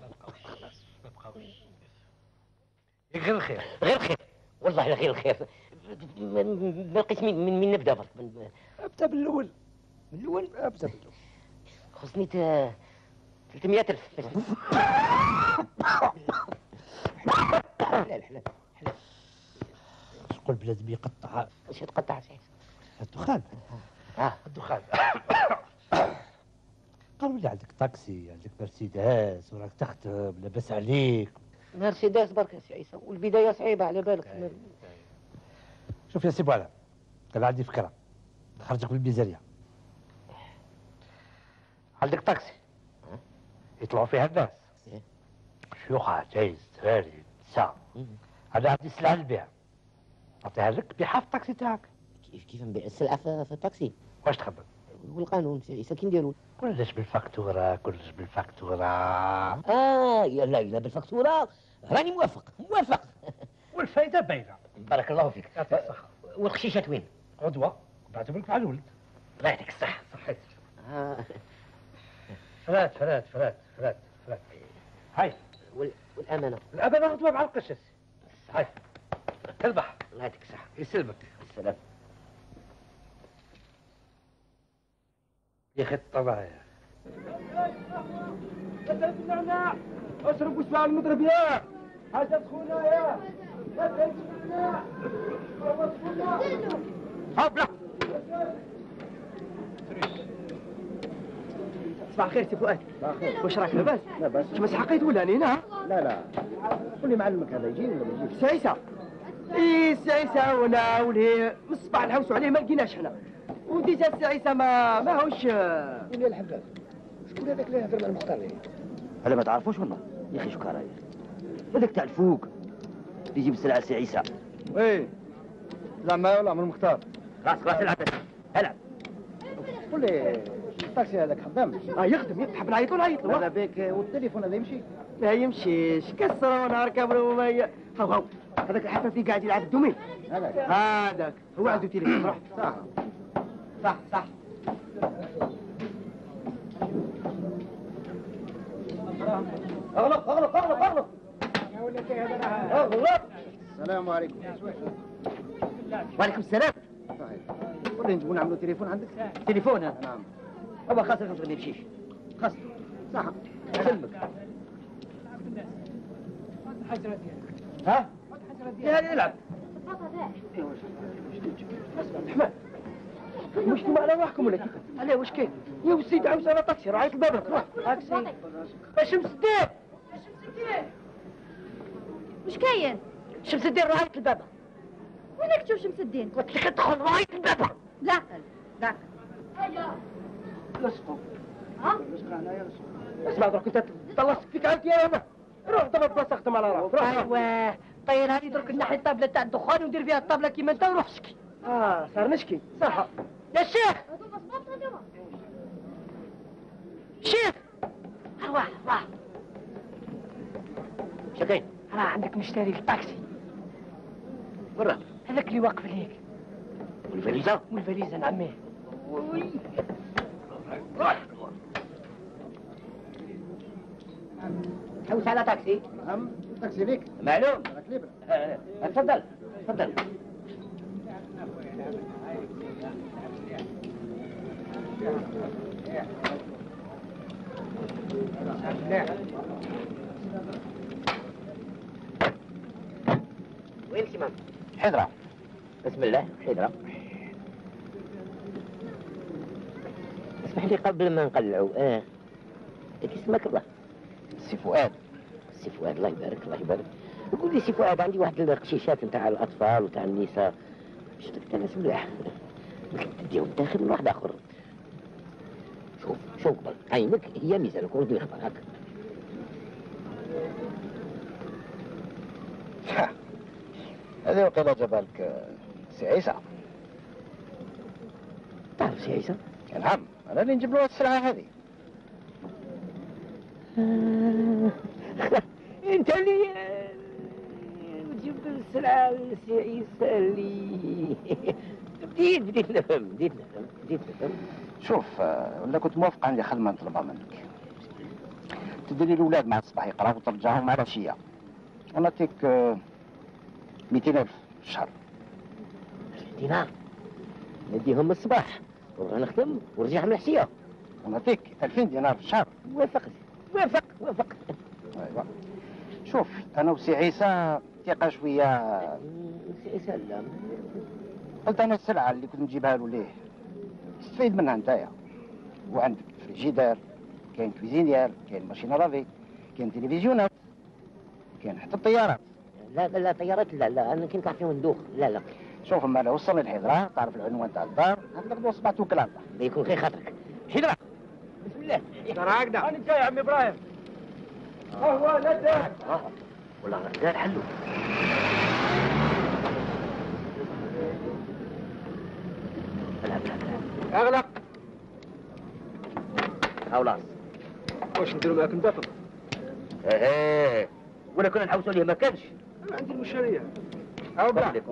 غير الخير والله غير الخير. ما لقيت من نبدا برك. ابدا بالاول. ابدا بالاول. خصني 300,000. حلال. شقول بلازم يقطع. واش يتقطع سي الدخان؟ الدخان. قالوا لي عندك طاكسي، عندك مرسيدس وراك تخدم لاباس عليك. مرسيدس برك يا سي عيسى، والبدايه صعيبه على بالك. شوف يا سي بولا، انا عندي فكره نخرجك بالميزانيه. عندك طاكسي يطلعوا فيها الناس، شيوخ عجايز دراري نساء. انا عندي سلعه للبيع، نعطيها لك بيعها في الطاكسي تاعك. كيف نبيع السلعه في الطاكسي؟ واش تخبر؟ والقانون سي عيسى كي نديرو؟ كلش بالفاكتوره. يلا بالفاكتوره راني موافق. والفايده باينه. بارك الله فيك. والخشيشات وين؟ غدوه بعثهم لك مع الولد. الله يعطيك الصحه. صحيت. فلات. هاي. والامانه غدوه مع القشاش. هاي تذبح. الله يعطيك الصحه. يسلمك. السلام. يا اخي الطبايا. النعناع اشرب واسمع المضرب يا حاجه سخونه يا النعناع هبلا. صباح الخير سي فؤاد. واش راك لاباس؟ لاباس. كيما سحقيت ولا هنا؟ لا قول لي معلمك هذا يجي ولا ما يجيش؟ سي عيسى اي السي عيسى وانا وليه من الصباح نحوسوا عليه ما لقيناش حنا. وديجا السي عيسى ماهوش يا الحباب شكون هذاك اللي يهضر مع المختار؟ هلا ما تعرفوش والله يا اخي شو كراير هذاك تاع الفوق اللي يجيب السلعه السي عيسى. ايه زعما ولا عمر المختار. خلاص العب العب. قول لي الطاكسي هذاك خدام؟ يخدم حاب نعيط له نعيط له. هذا بيك والتليفون هذا يمشي؟ لا يمشيش كسر ونهار كامل وما هاو هذاك الحفا فيه قاعد يلعب الدومين. هذاك هو عنده تليفون روح. صح اغلق يا ولدي هذا اغلق. السلام عليكم. وعليكم السلام. وريني نجيبو نعملو تليفون عندك؟ تليفون هذا؟ نعم. هو خاصك ما تمشيش. خاص صح سلمك. ها؟ يا العب. احمد مش انتم على روحكم ولا كيف؟ علاه واش كاين؟ يا وسيدي عاوز انا طاكسي راعيت الباب روح طاكسي. شمس الدين وش كاين؟ شمس الدين راعيت الباب. وينك تشوف شمس الدين؟ قلت لك ادخل راعيت الباب. لا لصقوا. ها؟ اسمع درك انت طلصت فيك عرفتي يا انا. روح دابا بلاصه اختم على روحك. ايوا طير هذه درك نحي الطابله تاع الدخان وندير فيها الطابله كيما انت وروح شكي. صار نشكي صح. يا شيخ شيخ روح شكاين راه عندك مشتري في الطاكسي برا هذاك اللي واقف ليك. والفاليزه نعميه. حوس على تاكسي. نعم تاكسي ليك. معلوم. تفضل. وين الكمام؟ حضرة. بسم الله حضرة. اسمح لي قبل ما نقلعوا انت اسمك الله؟ سي فؤاد. سي فؤاد الله يبارك الله يبارك. قول لي سي فؤاد عندي واحد القشيشات نتاع الاطفال وتاع النساء شفتك انت ناس مليح تديهم تاخذ من واحد اخر. شوف قبل عينك هي ميزانك ورد الخبر هكا. هذه وقيله جبالك سي عيسى. تعرف سي عيسى؟ نعم انا اللي نجيب له السلعه هذه. انت اللي تجيب السلعه سي عيسى اللي بديت نفهم. شوف ولا كنت موافق عندي خدمه نطلبها منك. تديري الاولاد مع الصباح يقراو وترجعهم مع العشيه. ونعطيك 200,000 في الشهر. دينار نديهم الصباح ونخدم ونرجع من العشيه. ونعطيك 2000 دينار في الشهر. وافقت. ايوا شوف انا وسي عيسى ثقه شويه. سي عيسى لا قلت انا السلعه اللي كنت نجيبها له ليه تستفيد منها نتايا. وعندك فريجيدير، كاين كويزينيير، كاين ماشينه لافي، كاين تلفزيونات، كاين حتى الطيارات. لا طيارات لا انا كنت عارفين ندوخ. لا شوف اما لو وصلنا الحضره تعرف العنوان تاع الدار نقدروا صباح توكل على الله. يكون خير خاطرك. حضره بسم الله. ترى هكذا انا جاي يا عم ابراهيم. هو لا داك والله قال حلو. اغلق. خلاص واش نديروا معاك ندافع؟ ولا كنا نحوسوا ليه ما كانش. انا عندي المشاريع. هاو بلا عليكم.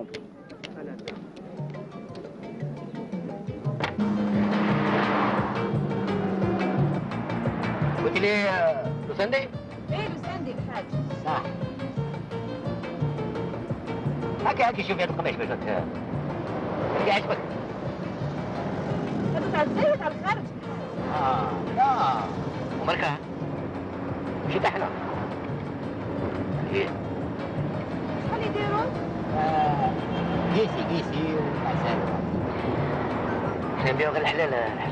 قلت لي لوساندي؟ ايه لوساندي الحاج. صح. هاكي شوفي هذا القماش باش يعجبك. هذا تاع الزايد على الخارج. لا ومالك مشيت احنا. شحال يديروا؟ قيسي وعسل. احنا نبيعو غير الحلال الحاج.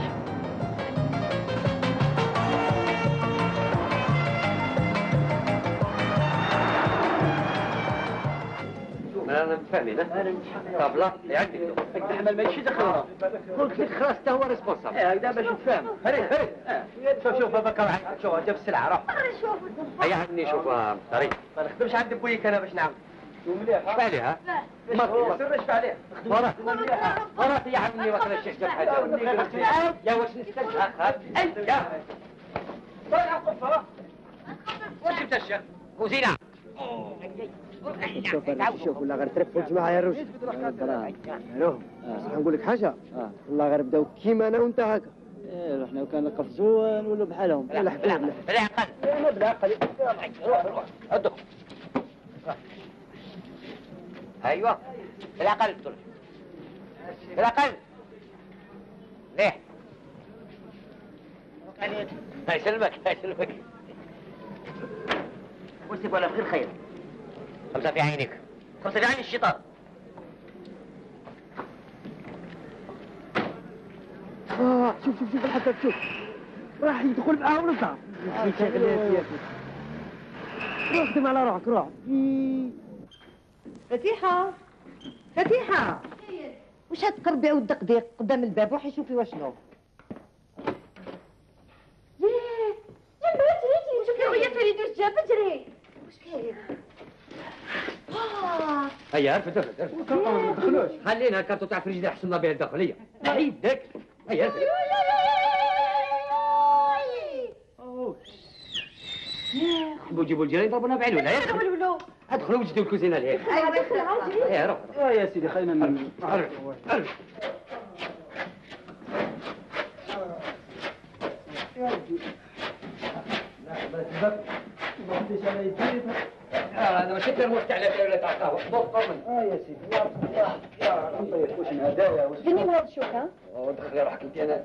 رانا متفاهمين طابله اللي عندك الحمل ماشي دخلنا قلت لك خلاص انت هو ريسبونسابل هكذا باش نتفاهموا فريد شوف بابا معاك شوف جاب السلعه روح هيا عندي شوف طريق ما نخدمش عند بويك انا باش نعاود شفع عليها ما سرش عليها مرات يا عمي وكل الشيخ جاب حاجه يا واش نستنى يا طلع قفه واش جبت الشيخ وزينه شوف ولا غير ترفوا الجماعه يا روش الو نقول لك حاجه والله غير بداو كيما انا وانت هكا ايه حنا كان نقفزوا نولوا بحالهم بالعقل روح ادخل ايوه بالعقل ترجع بالعقل ليه يسلمك وسيب ولا بغير خير خمسة في عينك خمسة في عين الشيطان شوف الحكا شوف راح يدخل معاهم ونطلع روح خدم على روحك روح فتيحة وش هتقربي والدقديق قدام الباب روحي شوفي واشنو يا فريد وش جاب اجري وش كاين هيا عرفت ما تدخلوش خلينا الكارتو تاع فريجيدير حصلنا به الداخليه عيدك هيا يحبوا يجيبوا الجيران يضربونا بعين ولا ولو ادخلوا وجدوا الكوزينه لهيك ايوا روح يا سيدي خلينا هذا ماشي ترموش تاع ولا تاع قهوه يا سيدي يا طيب واش هدايا واش هني من هذا الشوك ها دخلي روحك انت انا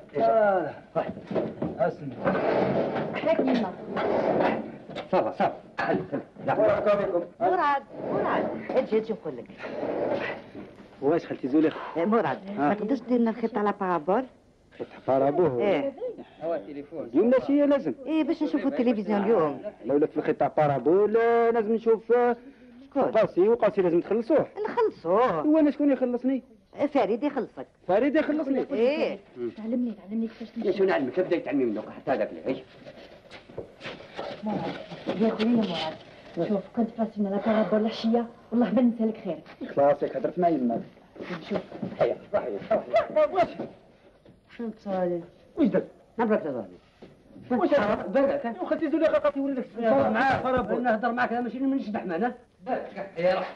اسمع حياك يما صافا خلي مراد اجي نقول لك واش خالتي زوليخ مراد ما تقدرش دير لنا الخيط على بارابول خيط بارابول ايه اليوم ماشي لازم باش نشوفوا التلفزيون اليوم لولا في الخيط تاع بارابول لازم نشوف وقاسي لازم تخلصوه نخلصوه وانا شكون يخلصني فريد يخلصك فريد يخلصني ايه تعلمني كيفاش يا شو نعلمك ابدا تعلمي من دوك حتى هذاك اللي عيش مراد يا خويا مراد شوف كنت فاتنا لا بارابول العشيه والله ما ننسى لك خيرك خلاص ياك هضرت مع يماك شوف هيا روحي شنو تصالي واش درت نبرك تظهرني واش برك وخالتي زوليخ قالت لي ولدك معاه بارابول نهضر معاك ماشي نشبح معنا برك هيا روح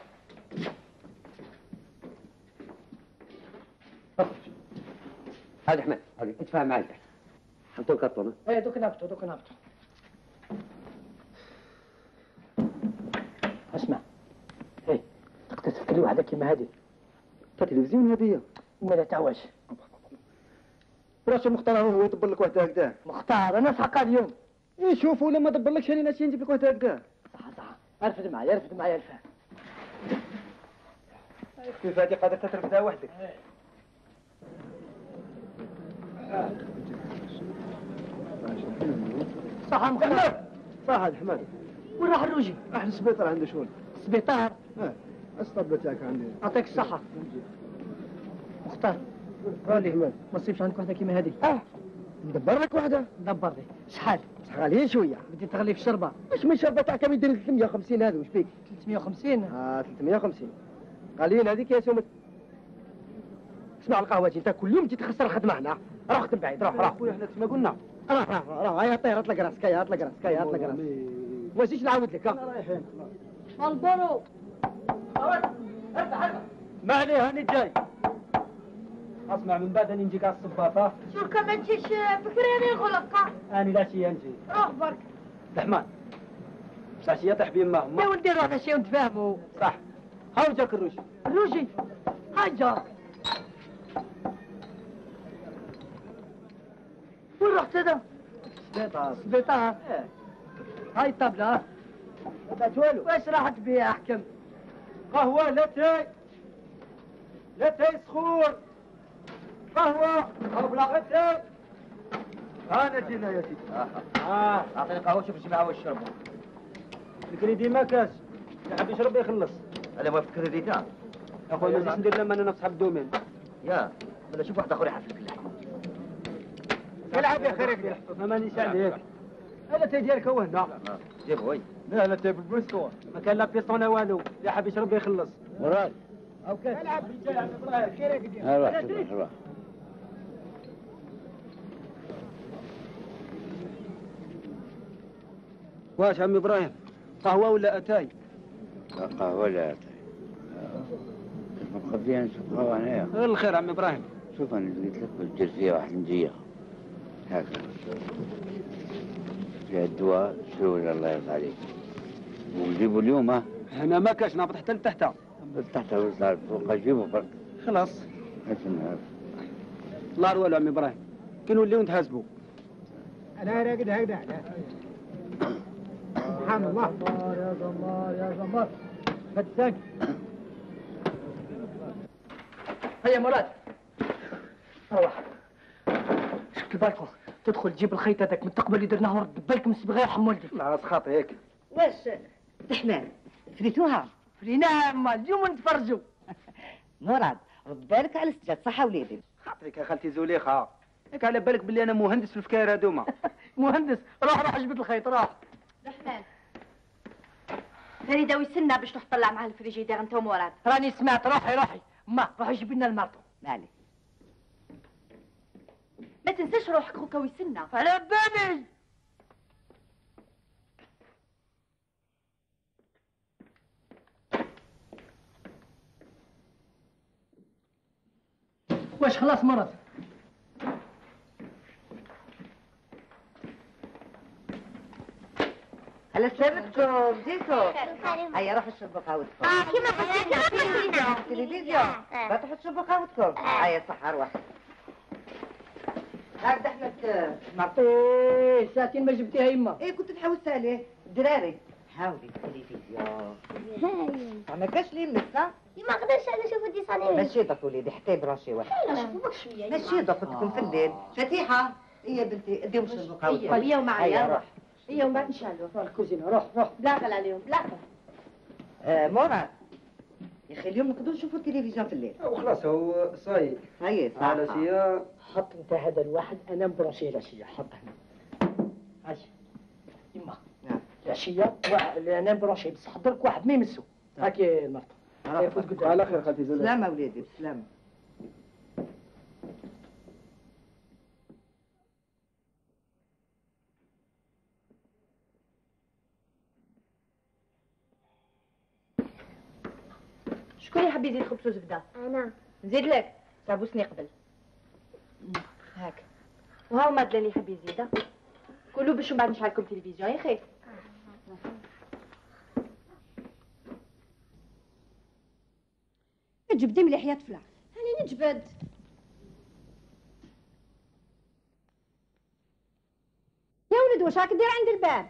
هذا احمد هذا اتفاهم معي حطوا الكرتونه دوك نهبطوا اسمع تقدر تفكري واحده كيما هذه تلفزيون هذه وما لا تعواش واش مختار هو يدبر لك واحد هكذا مختار انا صحقا اليوم شوف ولا ما دبر لكش انا ناسي نجيب لك واحد هكذا صح ارفد معايا الفهم كيف هذه قادر تترفدها وحدك صح مختار صح الحماد وين راح الروجي راح للسبيطار عنده شغل السبيطار الصبة تاعك عندي يعطيك الصحة مختار راني حماد ما تصيبش عندك واحدة كيما هذه ندبر لك واحدة دبر لي شحال غاليين شوية بدي تغلي في الشربة واش من شربة تاع كم يدير 350 هذا واش بيك 350 350 غاليين هذيك يا سومت اسمع القهوة انت كل يوم تجي تخسر الخدمة هنا روح خدم بعيد روح خويا احنا كيما قلنا روح هيا طير اطلق راسك هيا اطلق راسك ما نزيدش نعاود لك رايحين البرو ما عليه هاني جاي اسمع من بعد اني نجيك على الصباطه شو كمان تجيش بكري غلقة اني لا شي نجي روح برك الرحمن العشيه طيح بين ما يا ولدي روح شي ونتفاهموا صح هاو جاك الروشي هاي جاك وين رحت هذا؟ سبيطار هاي الطبلة ما والو واش راحت بيها احكم قهوه لا تاي سخون قهوه بلا تاي انا جينا يا سيدي اعطيني قهوه شوف الجماعه واش يشربوا الكريدي ما كاش اللي حاب يشرب يخلص انا ما فكر ريتان اخويا ما نجيش ندير لما انا نصحى بالدومين. يا ولا شوف واحد اخر يحفل بالله. العب يا خيرك ما مانيش عليك. هذا تي ديالك هو هنا. جيب وي. لا تي بالبوستون. ما كان لا بيستون لا والو، اللي حاب يشرب يخلص. مراد. اوكي. العب رجال عم ابراهيم خيرك دير. روح. واش عمي ابراهيم؟ قهوه ولا اتاي؟ قهوة ولا اتاي؟ مخبيها نشوف قهوة هنايا. غير الخير عمي ابراهيم. شوف انا قلت لك ندير فيها واحد نجية هكذا فيها الدواء شوي الله يرضى عليك ونجيبوا اليوم ها. هنا ما كاش نهبط حتى لتحت. تحت وصل فوق نجيبوا برك. خلاص. الله والو عمي ابراهيم كي نوليو نتحاسبوا. انا راقد هكذا سبحان الله. يا زمار يا زمار فتاك. هيا مراد روح شفت البالكون تدخل تجيب الخيط هذاك من التقبه اللي درناه ورد بالك من الصبغه يرحم والديك. راس خاطي هيك. واش الرحمن فريتوها؟ فريناها اما اليوم نتفرجوا. مراد رد بالك على السجاد صح وليدي. خاطرك يا خالتي زوليخه. ياك على بالك باللي انا مهندس في الفكاير هذوما. مهندس روح جبد الخيط روح. رحمن فريده ويسنى باش تروح تطلع معاه الفريجيدير انت ومراد. راني سمعت روحي ما روحي جيب لنا المرطو. مالي ما تنساش روحك خوكا ويسنى. على بالي. واش خلاص مرض؟ على سلامتكم جيتوا. هيا روحوا شربوا قهوتكم. كيما قلت التلفزيون ما تروحوا تشربوا قهوتكم. هيا صح اروح. هكذا احنا مرطو. ايه ساعتين ما جبتيها يما. ايه كنت نحوس عليه الدراري. حاولي التلفزيون. ما كاش لي مسا. ما نقدرش انا نشوف الديسانيمي. ماشي دوك وليدي حتى يبراشي واحد. نشوفك شويه. ماشي دوك لكم في الليل. فتيحه هي بنتي اديهم شربوا قهوتكم. هي ومعايا روح. هي ومن بعد نشعلوا. روح الكوزينه روح. بلاغل عليهم بلاغل. مراد يا اخي اليوم نقدروا نشوفوا التلفزيون في الليل. وخلاص هو صاي. هيا صح. على شيء حط انت هذا الواحد انا مبراشي العشيه حط هنا. هاي يما العشيه انا مبراشي بصح درك واحد ما يمسو. هاكي المرطو. يفوت قدام. على خير خالتي زوليخه. سلامة وليدي بسلامة. شكون يحب يزيد خبز وزبده؟ انا نزيد لك طابوسني قبل هاك وهاو مادلة اللي يحب يزيدها كلوا باش من بعد نشعلكم تلفزيون يا خي. جبدي مليح يا طفله. هاني نجبد. يا ولد واش راك دير عند الباب؟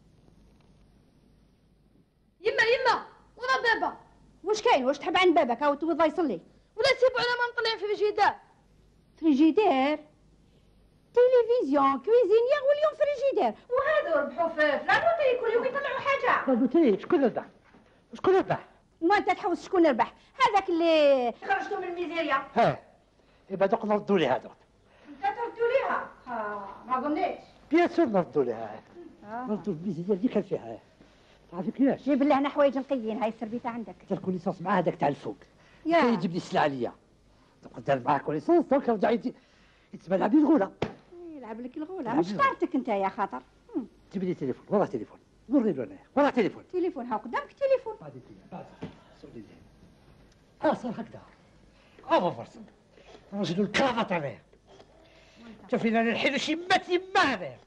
يما ولا بابا واش كاين؟ واش تحب عند بابك او توضى يصلي؟ ولا سيبوا على ما مطلعين في الفريجيدير. فريجيدير تلفزيون كويزينيير واليوم فريجيدير. وهذا ربحوا في لابوتي كل يوم يطلعوا حاجه. لابوتي شكون ربح؟ شكون ربح؟ ما انت تحوس شكون ربح؟ هذاك اللي خرجتوا من الميزيريا. ها يبقى دوك نردوا ليها دوك. انت تردوا ليها؟ ما ظنيتش. بيان سور نردوا ليها. نردوا الميزانيه اللي كان فيها. تعرفي كيفاش؟ جيب لنا حوايج نقيين. هاي السربيته عندك. دار كوليسونس مع هذاك تاع الفوق. يا يجيب لي السلعه ليا. دوك دار معاه كوليسونس دوك رجع يتسمى لعب لي الغوله. يلعب لك الغوله. مش طارتك انت يا خاطر. جيب لي تليفون وراه تليفون. وري له انا وراه تليفون. تليفون ها قدامك تليفون. بعد سولي لي. صار هكذا. افا فرصه. رجل الكرافات عليه. شوفي لنا الحين شي ماتي ماهر.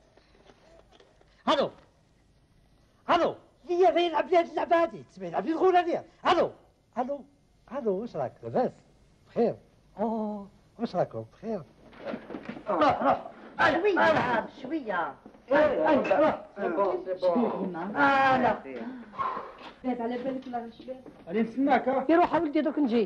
الو ليا باين يلعب لي هاد اللعبه هادي تسمى يلعب لي الغوله ليا. الو واش راك لاباس؟ بخير. واش راكم بخير؟ روح شوية شوية. روح. لا باب على بالك ولا شباب؟ غادي نستناك. يروح ولدي دوك نجي.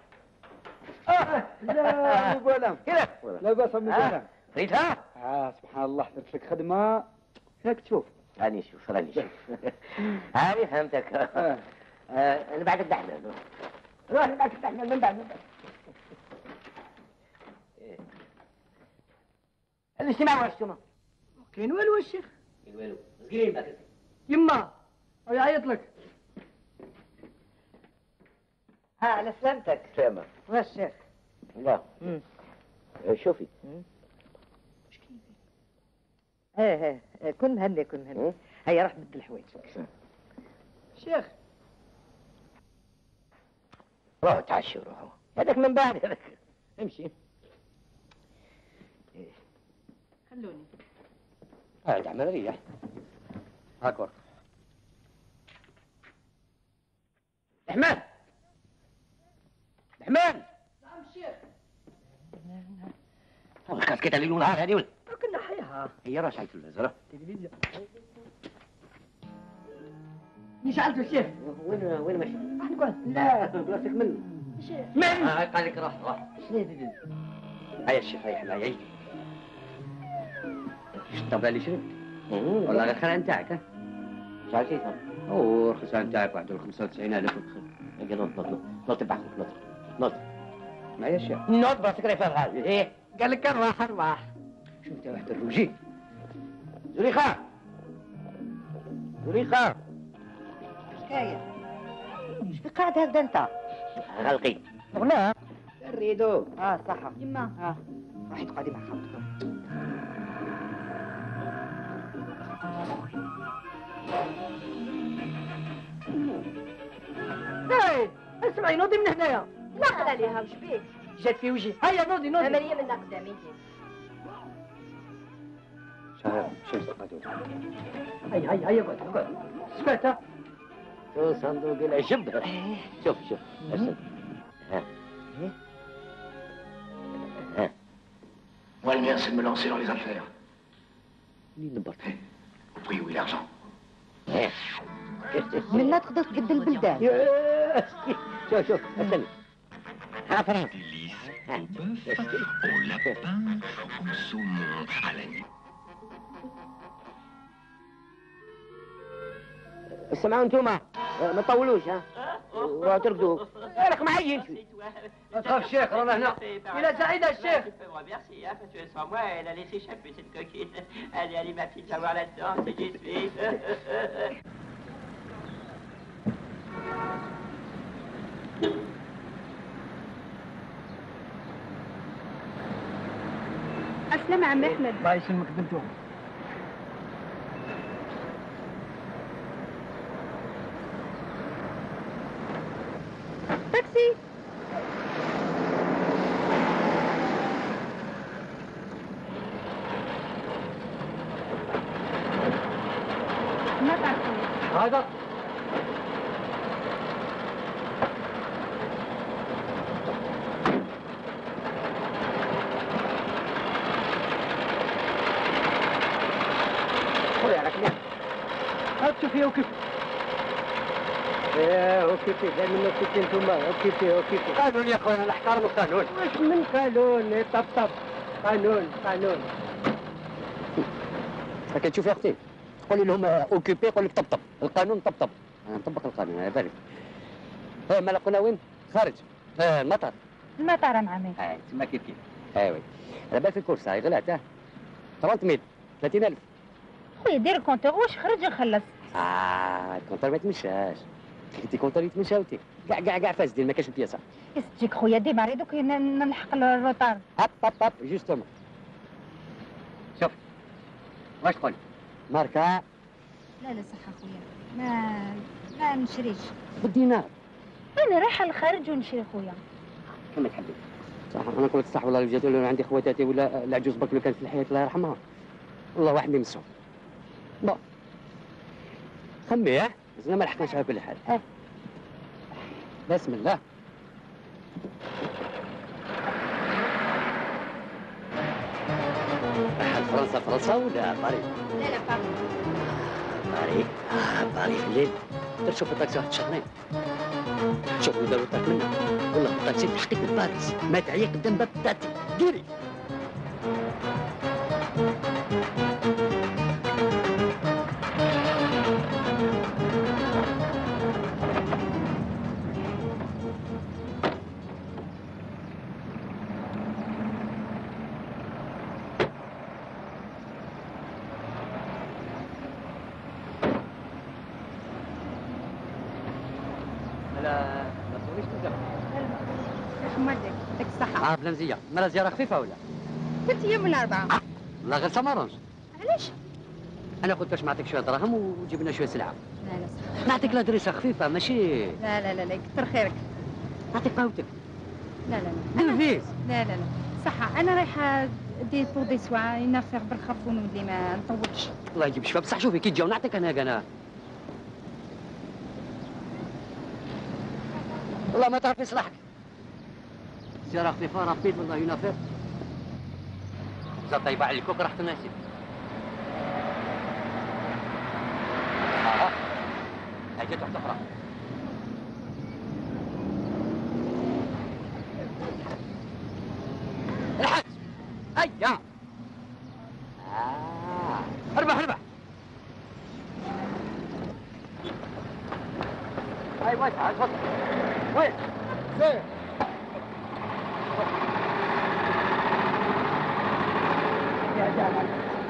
لا مقولم لا باس مقولم. ريتها؟ سبحان الله درت لك خدمه هاك تشوف. راني شوف هاني فهمتك. انا بعدك دحنا روح معك تحمل من بعد الاجتماع واش انتوما؟ كاين والو الشيخ. كاين والو، صغيرين باك. يما يعيط لك. ها على سلامتك. سلامة. واش الشيخ؟ لا. شوفي. ايه كن مهني كن مهني. هيا روح بدل حوايجك. شيخ روحوا تعشوا روحوا. هذاك من بعد هذاك. امشي. خلوني. قاعد عمال ريح. هاك ورق. رحمن. رحمن. نعم الشيخ. كاسكيت الليل ونهار هذه ولا؟ كنا حيها. هي راه شعلت الفازرة. تلفزيون. مين شعلته الشيخ؟ وين ماشي؟ نقعد. لا بلاصتك منه. من؟ قال لك روح. شنو هذا؟ هيا الشيخ هيا حماية يجي. الطبلة اللي شربت؟ والله غير خلع نتاعك ها؟ شحال شيء اوه الخسارة نتاعك واحد 95,000 ودخل. نوط تبع خوك نوط. معايا الشيخ. نوط براسك راهي فيها الغالي. ايه؟ قال لك ارواح. شوف انت واحد الروجي. زريخة. حكاية. ايش في قاعد هكذا انت؟ غلقي. لا. الريدو. صح. يما. روحي تقعدي مع خالتك. ايه اسمعي نوضي من هنايا. نقل عليها وش بيك؟ جات في وجهي. هيا نوضي. عملية من أقدامي. شهر شمس قدوم. هيا اقعد. سمعتها؟ شو صندوق العشب. شوف أرسل. Moi, le mien, c'est de me lancer dans les affaires. Oui, l'argent. من لا تقدر تقد البلدان. شوف استنى. ها فرنسا. Au lapin, au saumon, à l'agneau. اسمعوا انتوما ما تطولوش ها وتركضوا راك معين شوي. ما تخافش الشيخ رانا هنا. إلى سعيدة الشيخ. Sans moi, elle a laissé échapper cette coquine. Allez, ma fille, savoir là-dedans, c'est j'y suis. السلامة عم أحمد. الله يسلمك بنتو. تاكسي. ما تعرفون. هذا. خذي على كلام. هات شوفي وكيف. اوكيبي دائما اوكيبي انتوما اوكيبي قانون يا اخويا نحترم القانون. واش من قانون؟ طب قانون. لكن شوف يا اختي قولي لهم اوكيبي يقول لك طبطب القانون طبطب. انا نطبق القانون على بالك. ما لقونا وين؟ خارج. المطار. المطار عمي. تما كيف ايوه على بالك الكورس هاي غلات 30,000 30,000. خويا دير الكونتور واش خرج نخلص. الكونتور ما يتمشاش. كنتي كونتور يتمشى وتي كاع فاسدين ما كاش بياسه. يسجيك خويا ديما دوك نلحق الروطار. هاب جوستومون. شوف واش تقول؟ ماركه؟ لا صح خويا ما نشريش. بالدينار. انا رايحه للخارج ونشري خويا. كما تحبي. صح انا نقول صح والله جات ولا عندي خواتاتي ولا العجوز برك لو كانت في الحياه الله يرحمها. والله واحد ما يمسهم. بون خمي زعما ما لحقناش على كل حال. بسم الله. فرنسا ولا باريس؟ لا باريس. باريس الليل. شوف الطاكسي واحد شهرين. شوف اللي داروا طاك منا. والله الطاكسي تحقيق لباريس. ما تعيق قدام باب بتاعتي. ديري. ما تصوريش تزرع. مالك يعطيك الصحة. بلا مزيه، مالا زياره خفيفه ولا؟ 3 أيام ولا 4؟ لا غير سمرانج. علاش؟ انا قلت باش نعطيك شويه دراهم وتجيب لنا شويه سلعه. لا لا صح. نعطيك لادريسه خفيفه ماشي. لا لا لا لا يكثر خيرك. نعطيك قهوتك. لا لا لا. نرفيز. لا لا لا. صح أنا رايحة دي بور دي سوا نافير بالخرفون ودي ما نطولش. الله يجيب الشفاء بصح شوفي كي تجاو نعطيك انا والله ما تعرف يصلحك. سيارة خفيفة رابيد والله ينافر. زاد طيبة على الكوك راح تناسب. هاي جات واحدة أخرى. الحج هيا. اربح اربح. هاي واي تعال تفضل. وين؟ فين؟ يا جمال.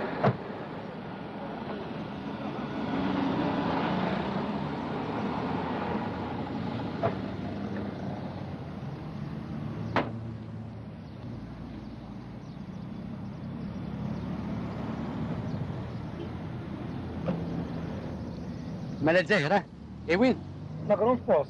مالت زاهرة؟ ايه وين؟ لاكروند بوست.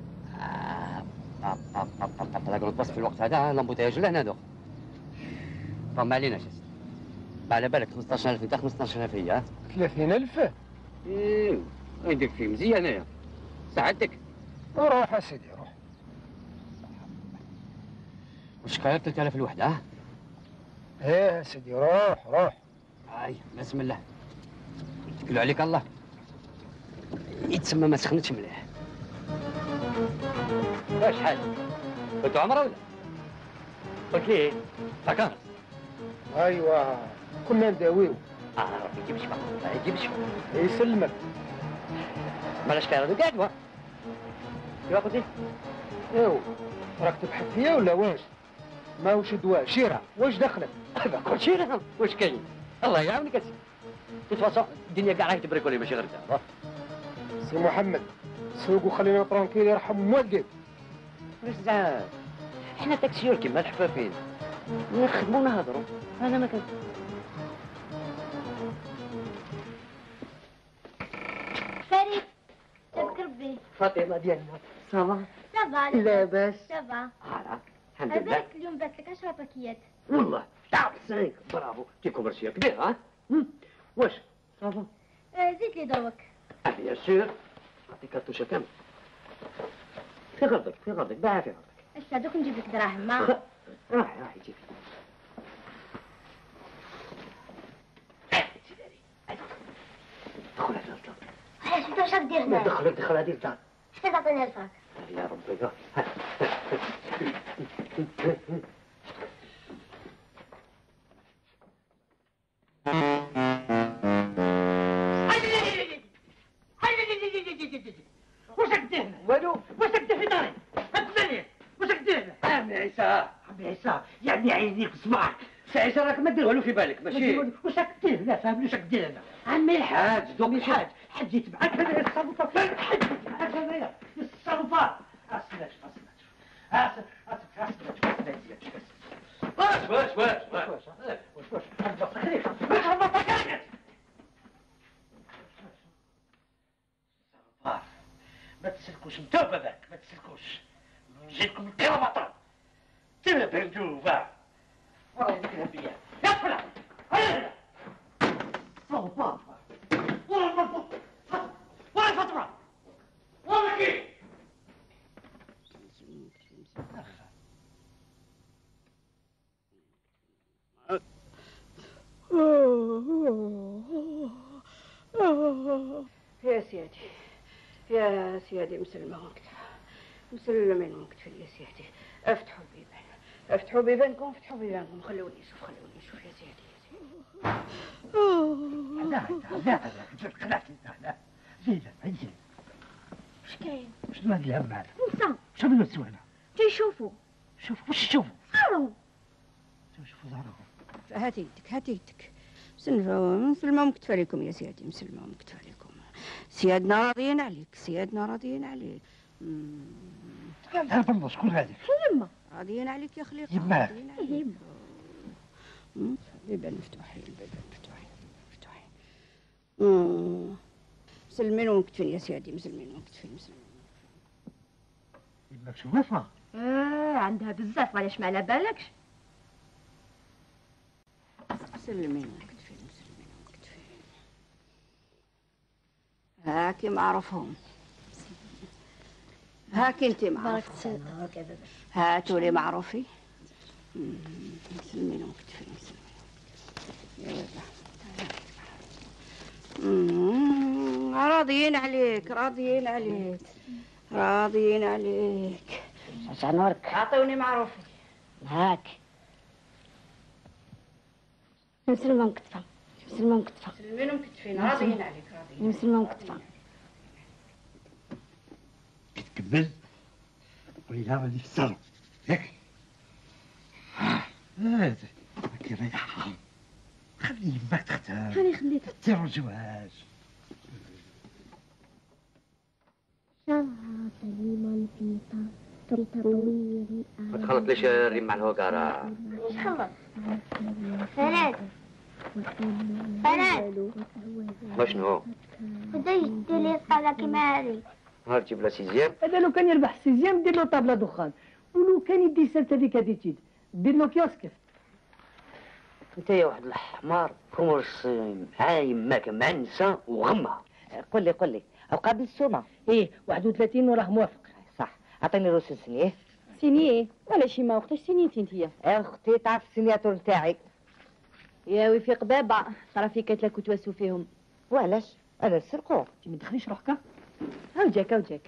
لاكروند بوست في الوقت هذا لامبوتياج لهنا دوك. فما عليناش يا سيدي. على بالك 15000 انت 15000 هي 30000؟ ايوا عندك في مزيان انايا. ساعدتك. روح يا سيدي روح. واش كاين 3000 الوحدة ها؟ ايه يا سيدي روح روح. هاي بسم الله. يتكلوا عليك الله. يتسمى ما سخنتش مليح. واش حال؟ كنت عمره ولا؟ قلت لي فكرت. ايوا كنا نداويو. ربي يجيب الشفاء يجيب الشفاء. يسلمك. مالاش خير هذوك قعدوا. كيف قلت لي؟ ايوا راك تبحث فيا ولا واش؟ ماهوش دواء شيرة واش دخلك؟ كل شيرة واش كاين؟ الله يعاونك اسيدي. تتواصل الدنيا كاع راهي تبريكولي ماشي غير انت. سي محمد سوق وخلينا طرونكيل يرحم والديك. واش زعما؟ حنا تاكسيور كيما الحفافين نخدمو نهضرو. انا ما كان فريد تذكر بي. فاطمه ديالنا صافا؟ صافا لاباس؟ صافا. الحمد لله. هذاك اليوم بات لك 10 باكيات. والله تعرف 5 برافو تي كوميرسيال كبير ها؟ واش صافا؟ زيد لي ضوك. بيان سور نعطيك الطوشه كامل. في غرضك في غرضك باع في غرضك. اش دوك نجيب لك دراهم ما؟ راح يجيب. دخل هذا الدار. علاش انت واش راك دير هنا؟ دخل هذه الدار. حتى تعطيني الفرق. يا ربي واش راك دير هنا؟ والو واش راك دير في داري؟ هتسالي واش راك دير هنا؟ عمي عيسى عمي عيسى يعني عينيك بصبعك سي عيسى راك ما دير والو في بالك ماشي واش راك دير هنا فاهمني واش راك دير هنا؟ عمي الحاج دوك الحاج حد يتبعك هذا التصرفات حد يتبعك هذايا التصرفات اسمعش ما تسلكوش انتو باباك ما تسلكوش نجيكم القربطة تلبردوا بقى ورا ديك الهبية يا فلا هيا صوفا ورا المرفوض ورا الفطرة ورا كيف يا سيدي يا سيدي مسلمين مكتفل يا سيدي افتحوا البيبان افتحوا بيبانكم افتحوا بيبانكم خلوني نشوف يا سيدي لا زينة زين اش كاين؟ شنو هاد الهم هذا؟ انت شنو نسوا هنا؟ تيشوفوا شوفوا واش تشوفوا؟ صاروا شوفوا زهرهم هاتي يدك مسلمة مكتفى لكم يا سيدي مسلمة مكتفى لكم سيادنا راضيين عليك بالله شكون هذيك؟ يما راضيين عليك يا خليقه. يما يما البيبان مفتوحين، البيبان مفتوحين مفتوحين. مسلمين ومكتفين يا سيدي، مسلمين ومكتفين مسلمين. يماك شوفها؟ عندها بزاف، علاش ما على بالكش؟ مسلمين ومكتفين مسلمين ومكتفين. هاكي معروفهم، هاكي انت معروفة، هاتوا لي معروفي. مسلمين ومكتفين مسلمين يا ولد. راضيين عليك راضيين عليك راضيين عليك. نورك. اعطوني معروفي. هاك مسلمة مكتفة مسلمة مكتفة مسلمين ومكتفين راضيين عليك راضيين. مسلمة مكتفة. تكبل قولي لها اللي في الصالون ياك. هذا كي ريحها خلي يماك تختار. خلي خليتها ترجوهاش. شعرها سليمة لطيفة طويل. ما تخلط ليش الريم مع الهوكارة؟ ايش خلط؟ فراد فراد وشنو؟ بدي يدير طابلة كيما هذه. نهار تجيب له سيزيام؟ هذا لو كان يربح السيزيام دير له طابلة دخان، ولو كان يدي سالت هذيك هاديتيد دير له كيوسك. انت يا واحد الحمار كومرس مع يماك معنسة وغمها. قل لي او قابل السومه. ايه 31 وراه موافق. صح، عطيني روس نسنيه. سينيه ولا شي ما وقتاش سينيتي انتيا؟ اختي تعرف السينياتور نتاعي. يا وي في قبابه ترى في كتله كتوسوا فيهم. وعلاش؟ انا نسرقو. ما تدخليش روحك. هاو جاك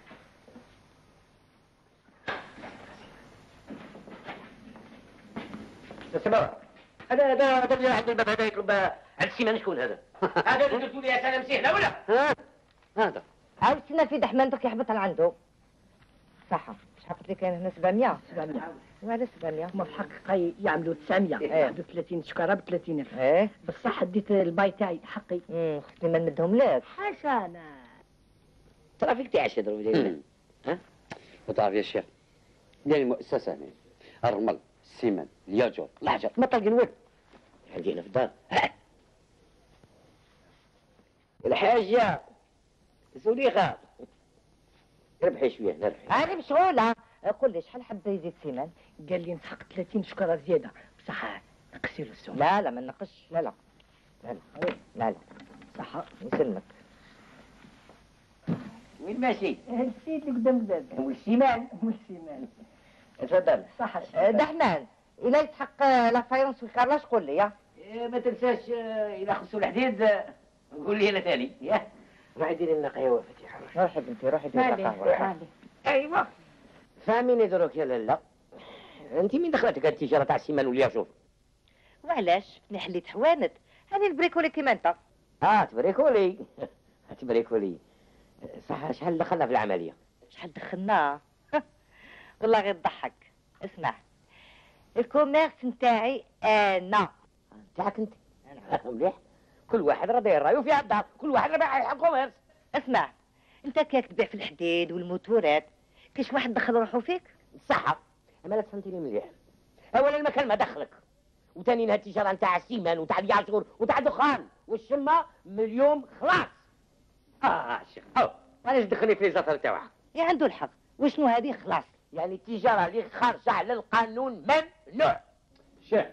اسمع هذا اللي عند الباب هذا يطلب عند السيمان شكون هذا؟ هذا اللي قلتوا لي يا سلام سهله ولا؟ هذا عاود سنة في دحمان دوك يحبط لعندو. صح، مش حطت لي كاين هنا 700. 700 وعلاش 700؟ هما في الحقيقة يعملوا 900. 31 شكارة ب 30,000. ايه بصح ديت الباي تاعي حقي. خصني ما نمدهم لك. حسنا ترى فيك تعيش يضرب ديالنا. ها؟ وتعرف يا شيخ ديال المؤسسة هنا الرمل السيمان الياجور الحجر ما طلق الود عندنا في الدار. الحاجة زليخة ربحي شوية نربحي. أنا مشغولة. قول لي شحال حب يزيد سيمان؟ قال لي نسحق 30 شكارة زيادة بصح نقصي له السوم. لا ما نقصش. لا صح يسلمك. وين ماشي؟ السيد اللي قدام الباب. والسيمان تفضل. صح دحمان إلا يتحق لافايونس والكارلاج قول لي. ما تنساش إذا خصو الحديد قول لي أنا ثاني. روحي ديري لنا قهوة فتيحة. روحي بنتي روحي ديري لنا قهوة. أيوا فاهميني دروك يا لالا. أنت مين دخلتك هاد التجارة تاع السيمان والياشوف؟ وعلاش؟ ملي حليت حوانت هاني نبريكولي كيما انت. تبريكولي تبريكولي. صح شحال دخلنا في العملية؟ شحال دخلنا؟ والله غير تضحك. اسمع الكوميرس نتاعي انا. نتاعك انت؟ مليح. كل واحد راه داير رايو في الدار، كل واحد راه بايع الكوميرس. اسمع انت كيك تبيع في الحديد والموتورات، كاش واحد دخل روحو فيك؟ صح، اما لا تفهمتيني مليح. اولا المكان ما دخلك، وثانيا التجاره نتاع السيمان وتاع الياشور وتاع الدخان والشمه مليون خلاص. شيخ علاش تدخلني في لي زافير تاعها؟ يا عنده الحق. وشنو هذه خلاص؟ يعني التجاره اللي خارجه على القانون ممنوع. شيخ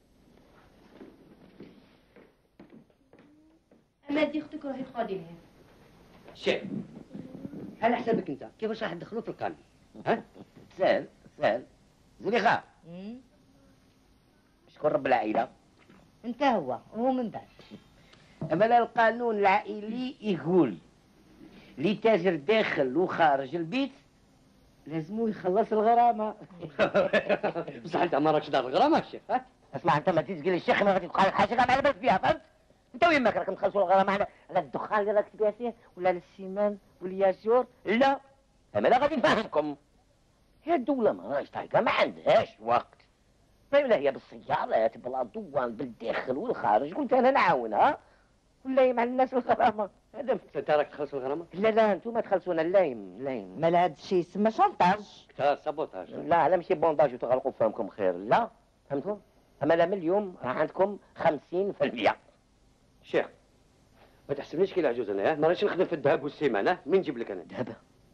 اما دي اختك روحي تقعدي شيخ على حسابك انت كيفاش راح تدخلوا في القانون؟ ها؟ سهل زليخة. شكون رب العائله؟ انت هو من بعد. اما لا القانون العائلي يقول لي تاجر داخل وخارج البيت لازمو يخلص الغرامه. بصح انت ما راكش دار الغرامه الشيخ. اسمع انت ما تيجي لي الشيخ ما غادي تبقى حاجه كاع ما لبس فيها فهمت؟ انت وين ماك راكم تخلصوا الغرامه على الدخان اللي راك تبيع فيه ولا للسيمان والياشور؟ لا اما لا غادي نفهمكم. هي الدوله ما راهيش طايقه ما عندهاش وقت. طيب لا هي بالسيارات بالادوان بالداخل والخارج قلت انا نعاونها ولا مع الناس الغرامه. هذا انت راك تخلصوا الغرامه؟ لا لا انتوما تخلصونا اللايم ما لا هذا الشيء يسمى شونطاج. كثار سابوتاج. لا ماشي بونداج وتغلقوا فهمكم خير، لا فهمتوا؟ اما لا من اليوم راه عندكم 50%. شيخ ما تحسبنيش كي العجوز انا، ما رانيش نخدم في الذهب والسيمانه، من نجيب لك انا الذهب؟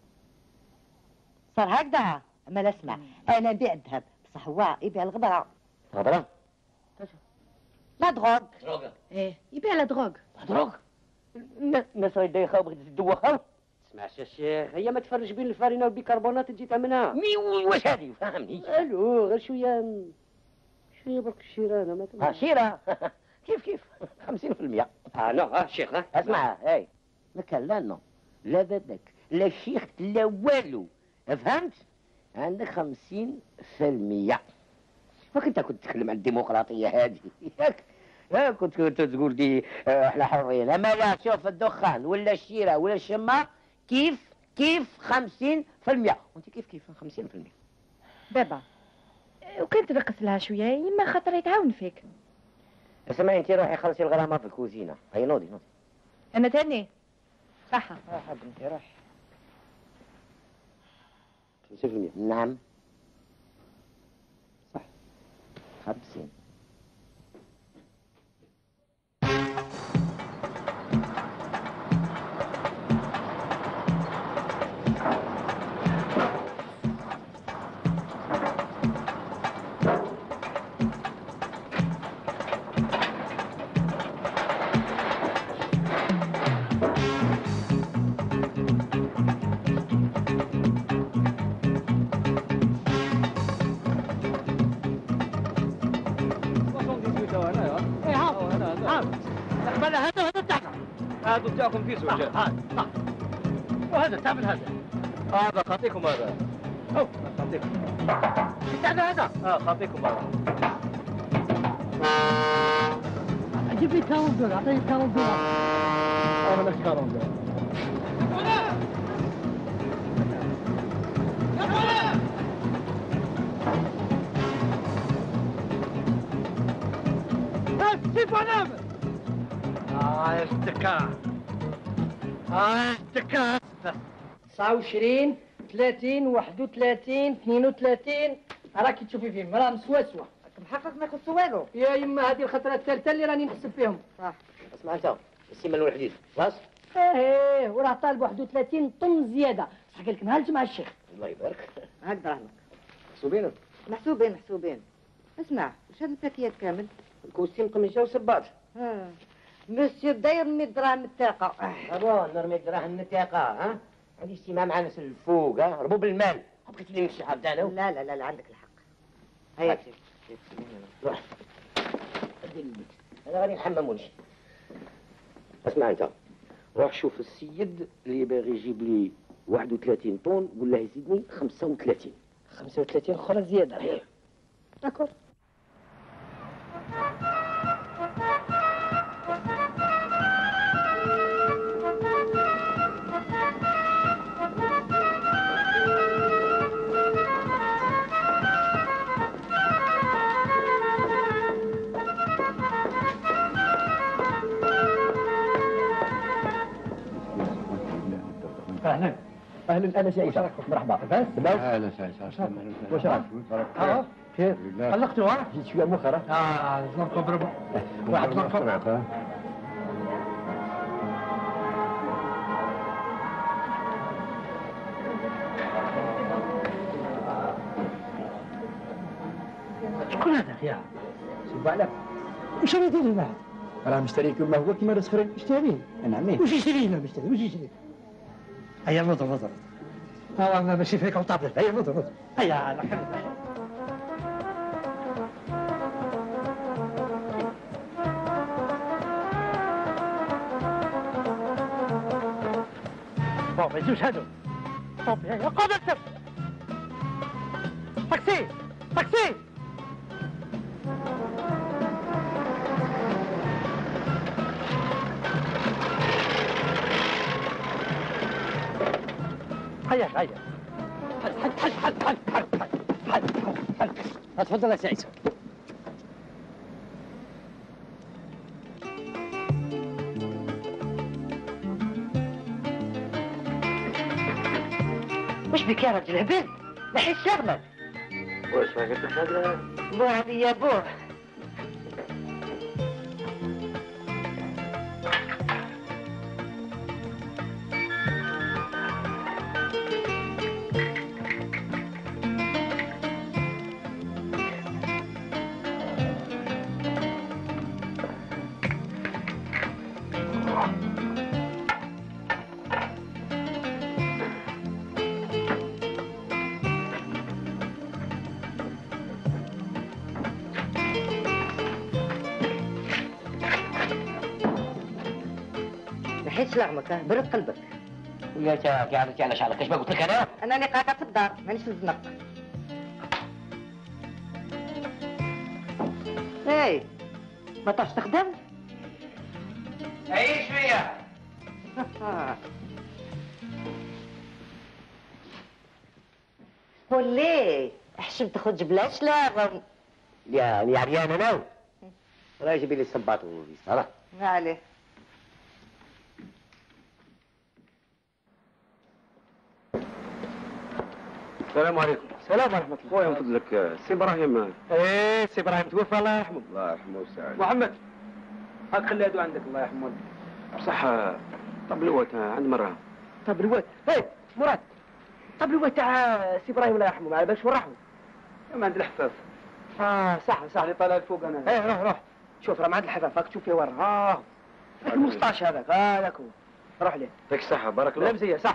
صار هكذا. اما لا اسمع، انا نبيع الذهب بصح هو يبيع الغبره. غبره؟ لا دروغ. دروغ؟ ايه يبيع لا دروغ. دروغ؟ الناس راهي دايخه وبغيت تدوخها. اسمعش يا شيخ، هي ما تفرج بين الفارينه والبيكربونات تجي تعملها. واش هذه فهمني؟ الو غير شويه برك الشيره انا ما شيره كيف 50%. لا شيخ اسمع اي ما كان لا نو لا بدك لا شيخ لا والو، فهمت؟ عندك 50%. وكنت تتكلم عن الديمقراطيه هذه ياك كنت تقول دي احنا حرين. اما لا شوف الدخان ولا الشيره ولا الشمه كيف 50%. وانت كيف 50%. بابا وكان تنقص لها شويه يما خاطر يتعاون فيك. اسمعي انت روحي خلصي الغرامه في الكوزينه. هيا نوضي انا تاني صح بنتي روحي. 50%. نعم صح 50. هذا تاعكم في زوج. هذا وهذا تعمل هذا خاطيكم هذا. خاطيكم تاعنا هذا خاطيكم هذا. جيب لي 40 دولار، اعطيني 40 دولار. انا مش 40 دولار. سيفونام الدكار 29 30 31 32 راكي تشوفي فيهم راه مسواسوا. محقق ما يخصو والو. يا يما هذه الخطره الثالثه اللي راني نحسب فيهم. صح. اسمع انت السيمه الحديث خلاص. ايه وراه طالب 31 طن زياده. صح قال لك نهار الجمعه الشيخ. الله يبارك. هاك دراهمك. محسوبين؟ محسوبين. اسمع وش هاد الباكيات كامل؟ الكوستيم قميشه وسباط. مسيو داير 100 دراهم التاقه. نرمي الدراهم التاقه عندي اجتماع مع ناس الفوق ربوب المال. بقيت لي نمشي حاب انا. لا عندك الحق. هيا روح انا غادي نحممونش. اسمع انت روح شوف السيد اللي باغي يجيب لي 31 طن قول له يزيدني 35. 35 اخرى زياده. داكور. اهلا انا سعيد مرحبا بس اهلا وسهلا واش راك؟ خير علقتوا جيت شويه مؤخرا ظلمكم بربع واحد ظلمكم شكون هذا يا سيب عليك وش راه يدير هنا راه مشتري كما هو كما راه اشتري نعم وش يشتري هنا مشتري وش يشتري هيا نضرب انا ماشي فيك وطابل هيا نضرب هيا ما يجوش هادو طوبي هيا قابل اكتب تاكسي هيا حل تفضل يا سعيد. وش بك يا رجل هبل؟ نحي شغلك. واش ما قلت لك هذا؟ بو عليا بو. نحيت لغمك برد قلبك. ويا انت كي عرفتي على شعرك اش ما قلت لك انا؟ انا اللي قاعده في الدار مانيش الزنق. اي ما تعرفش تخدم؟ عيش فيا. قول لي احشم تخرج بلا شلاغ. يا عريان انا. راه جيبي لي الصباط والصلاه. ما عليه. السلام عليكم. السلام ورحمة الله. خويا من فضلك سي ابراهيم. ايه سي ابراهيم توفى الله يرحمه. الله يرحمه ويسعده. محمد هاك خلي هادو عندك الله يرحمه. بصح طب الوقت عند مرة. طب الوقت ايه مراد. طب الوقت تاع سي ابراهيم الله يرحمه ما باش ونرحمه. ما عند الحفاف. صح اللي طالع الفوق انا. ايه روح شوف راه ما عند الحفاف راك تشوف فيه ورا. هاك المسطاش هذاك هو. روح ليه. يعطيك الصحة بارك الله. لمزية صح.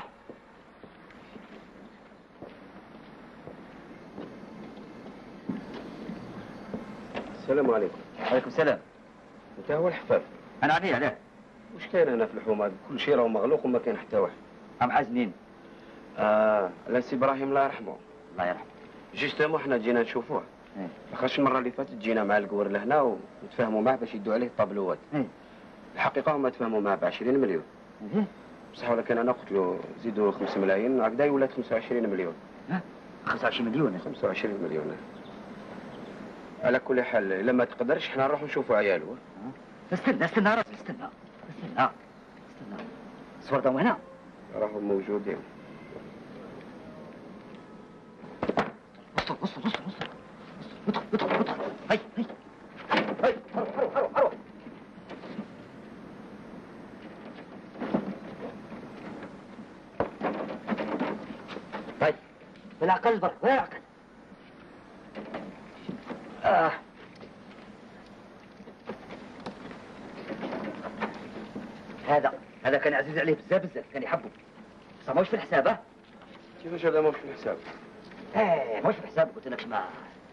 السلام عليكم. وعليكم السلام. انت هو الحفاف. انا عليه. وش كاين هنا في الحومه؟ كل شيء راه مغلوق وما كاين حتى واحد. عم حازنين. لا سي ابراهيم الله يرحمه. الله يرحمه. جوستومون حنا جينا نشوفوه. لاخاطش المره اللي فاتت جينا مع القور لهنا ونتفاهموا معاه باش يدوا عليه الطابلوات. الحقيقه هما تفاهموا معاه ب 20 مليون. بصح ولكن انا قلت له زيدوا 5 ملايين هكذا ولات 25 مليون. 25 مليون. 25 مليون. على كل حال الا ما تقدرش حنا نروحوا نشوفوا عياله. استنى راجل استنى. صورتهم هنا. راهم موجودين. وصل ادخل هاي هروح طيب بالعقل برك بالعقل. هذا كان عزيز عليه بزاف كان يحبه بصح ماهوش في الحساب. كيفاش هذا ماهوش في الحساب؟ ماهوش في الحساب قلت لك ما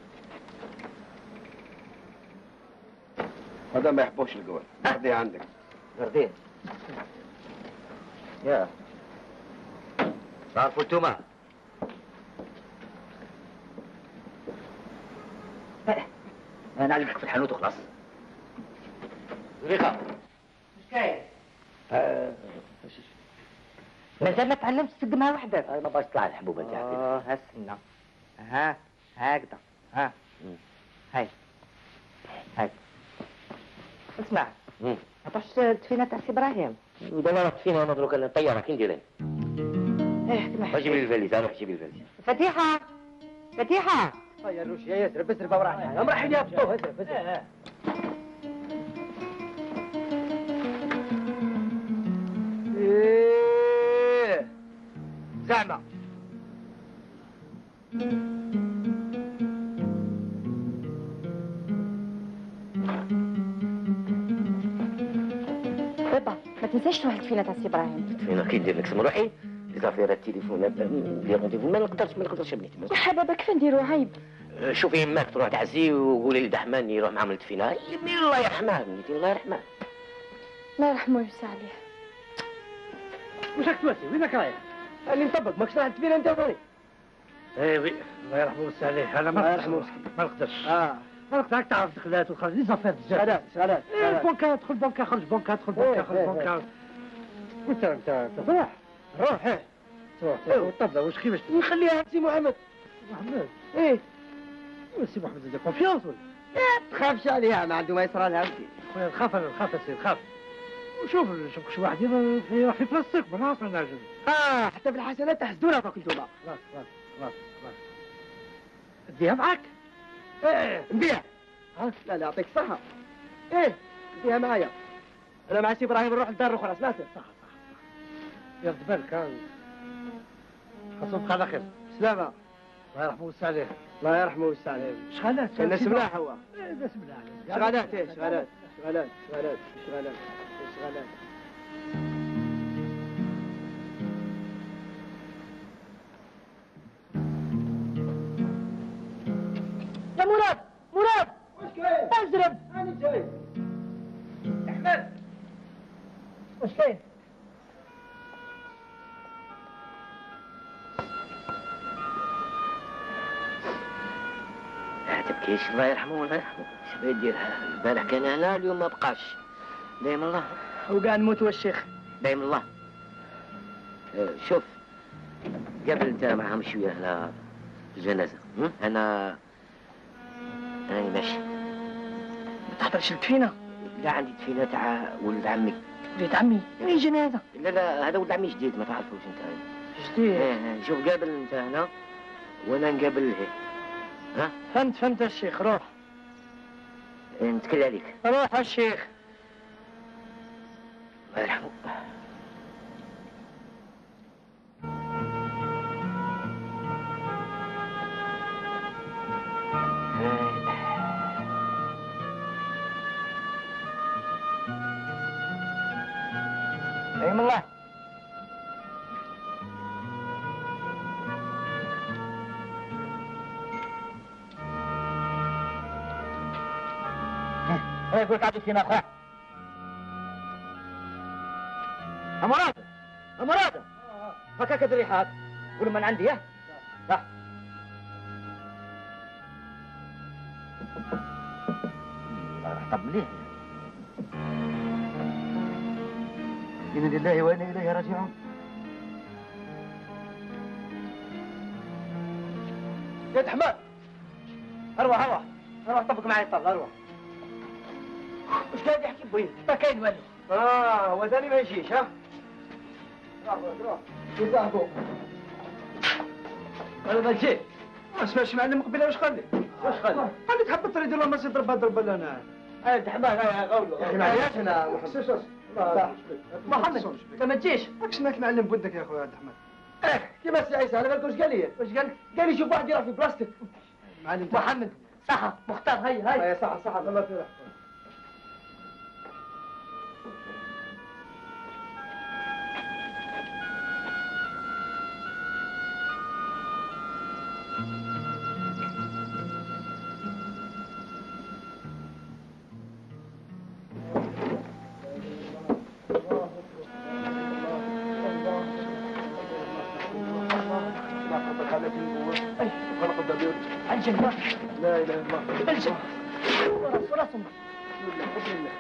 هذا ما يحبوش القوال. غرديه عندك. غرديه يا تعرفوا انتوما انا علمك في الحانوت وخلاص. زليخه اش كاين؟ مازال ما تعلمتش تقدمها وحدك. ما باش تطلع الحبوبه انت حبيبي. هالسنة هكذا هاي اسمع ما تعرفش تفينا تاع سي ابراهيم. دابا راه تفينا انا دروك الطياره كي ندير ايه جيب لي الفاليز روح جيب لي الفاليز. فتيحة يا روشي يا ياسر بسرف وراح رايحين يهبطوه اسرف زعما بابا ما تنساش تروح للفينا تاع سي ابراهيم. فينا كي ندير نقسم روحي لي زافير التليفونات ندير رونديفو ما نقدرش بنيتي. يا بابا كيف نديرو عيب. شوفي يماك تروح تعزي وقولي لدحمان يروح مع عملت فينا يمي الله يرحمه بنيتي الله يرحمه. الله يرحمه ويوسع عليه. واش راك تواسي وينك رايح؟ اللي نطبق ماكش راح تفينا انت وثاني. ايه وي الله يرحمه ويوسع عليه. انا ما نقدرش ما نقدرش تعرف دخلات وخرج لي زافير بزاف. سلام بونكا ادخل بونكا خرج بونكا ادخل بونكا خرج بونكا. انت روح روح طب واش كيفاش نخليها سي محمد. ايه سي محمد زاد كونفيونس ولا تخافش عليها ما عنده ما يصرى لها ودي. خويا نخاف يا سيدي نخاف. شوف شي واحد في بلاستيك بالعصر نعجب. حتى في الحسنات تحسدونا باك انتوما. خلاص خلاص خلاص خلاص. اديها معاك؟ نديها. لا يعطيك الصحة. نديها معايا. انا مع سي ابراهيم نروح للدار الاخرى سمعت؟ صح. يرد بالك خاصهم على خير. سلامة. الله يرحمه ويوسع عليه. الله يرحمه ويوسع عليه. شغالات. الناس ملاح هو. الناس ملاح. شغالات يا مراد وش كاين؟ ازرب. انا جاي. احمد وش كاين؟ لا تبكيش الله يرحمه والله يرحمه. شباب يدير البارح كان هنا اليوم ما بقاش. دايم الله. وقاعد نموت والشيخ. دايم الله. شوف قبل انت معهم شويه هنا في الجنازه. انا ماشي. ما تحضرش الدفينه؟ لا عندي دفينه تاع ولد عمي. ولد عمي؟ اي جنازه؟ لا هذا ولد عمي جديد ما تعرفوش انت. جديد؟ شوف قابل انت هنا وانا نقابل هيك. ها؟ فهمت الشيخ. روح نتكل عليك. روح الشيخ. الله يرحمه. دايم الله. يقول لك عاد فينا اخويا. مراد هكاك الريحات. قول من عندي يا صح. راح طب ليه؟ إنا لله وإنا إليه راجعون. يا حماد اروح طبق معي الطبل. اروح. وش قاعد يحكي بوين؟ ما كاين والو. هو ثاني ما يجيش. ها روح وصاحبه. انا ما جيت. ما سمعش معلم قبيله. واش قال لي؟ قال لي تحب تريد ولا ما تضرب انا. انت حماد غولو. معليش انا محمد انت ما تجيش. راك سمعت معلم بودك يا خويا عبد الرحمن. كيما سي عيسى على بالك واش قال لي؟ واش قال؟ قال لي شوف واحد يروح في بلاستيك. معلم محمد صحة مختار. هاي صحة الله في رحمه. الجنة. لا اله الا الله. الجنة. وراسهم. بسم الله.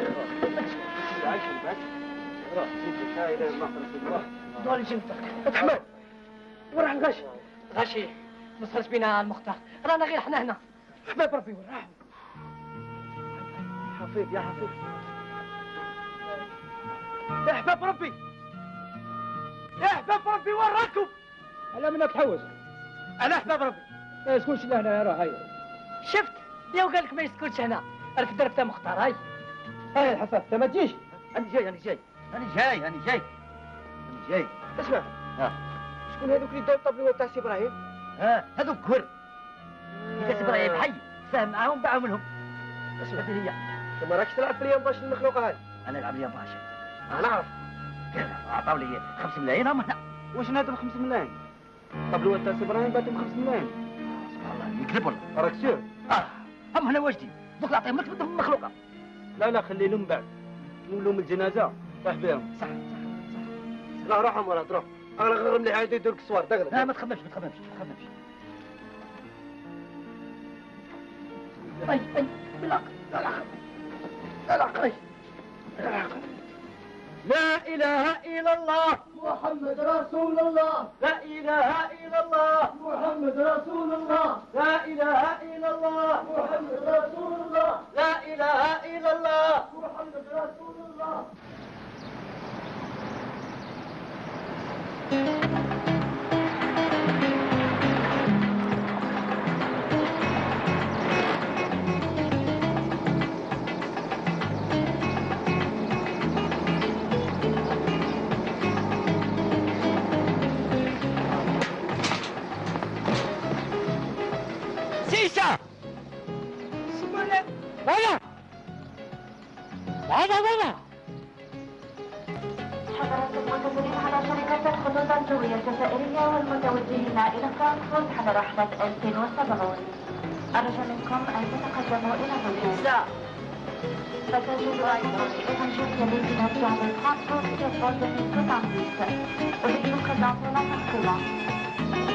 لا اله الا الله رسول الله. دول الجنة. اتحمل. وراح غشي نصرت بينا المختار. رانا غير احنا هنا. حباب ربي وراهم. حفيظ يا حفيظ. يا حباب ربي. وين راكم؟ على منك تحوس. انا حباب ربي. ما يسكنش الا هنا. روح هاي. شفت يا وقال لك ما يسكنش هنا. راك دربته مختار. هاي الحفاظ. انت ما تجيش. أنا جاي. اسمع. شكون هذوك اللي داو الطابلوه تاع سي ابراهيم؟ هذوك كبر. سي ابراهيم حي فاهم معاهم باعوا منهم. اسمع هذه هي. انت ما راكش تلعب في اليوم باش المخلوقه هاي. انا نلعب اليوم باشا. انا نعرف. عطاو لي 5 ملايين هم هنا. واش نهضر 5 ملايين؟ الطابلوه تاع سي ابراهيم باتهم 5 ملايين. سبحان الله يكذب والله. راك سير؟ هم هنا واجدين. دوك نعطيهم لك بدهم مخلوقه. لا خلي لهم بعد. نولهم الجنازه طاح بهم. صح. لا روح مراد روح. انا غير مليح عاد يديرك الصوار دغري. لا ما تخممش. اي بالعقل. لا إله إلا الله محمد رسول الله. لا إله إلا الله محمد رسول الله. لا إله إلا الله محمد رسول الله. لا إله إلا الله محمد رسول الله. هسه وين؟ وين؟ حضرت المتصلين على شركة الخطوط الجوية الجزائرية والمتوجهين إلى فرانكفورت على رحلة 2070. أرجو منكم أن تتقدموا إلى الهجوم. فتجد أيضا الهجوم الذي يرجع من فرانكفورت في البلد من توتنبيك. أريد خدمة لا تحكمه.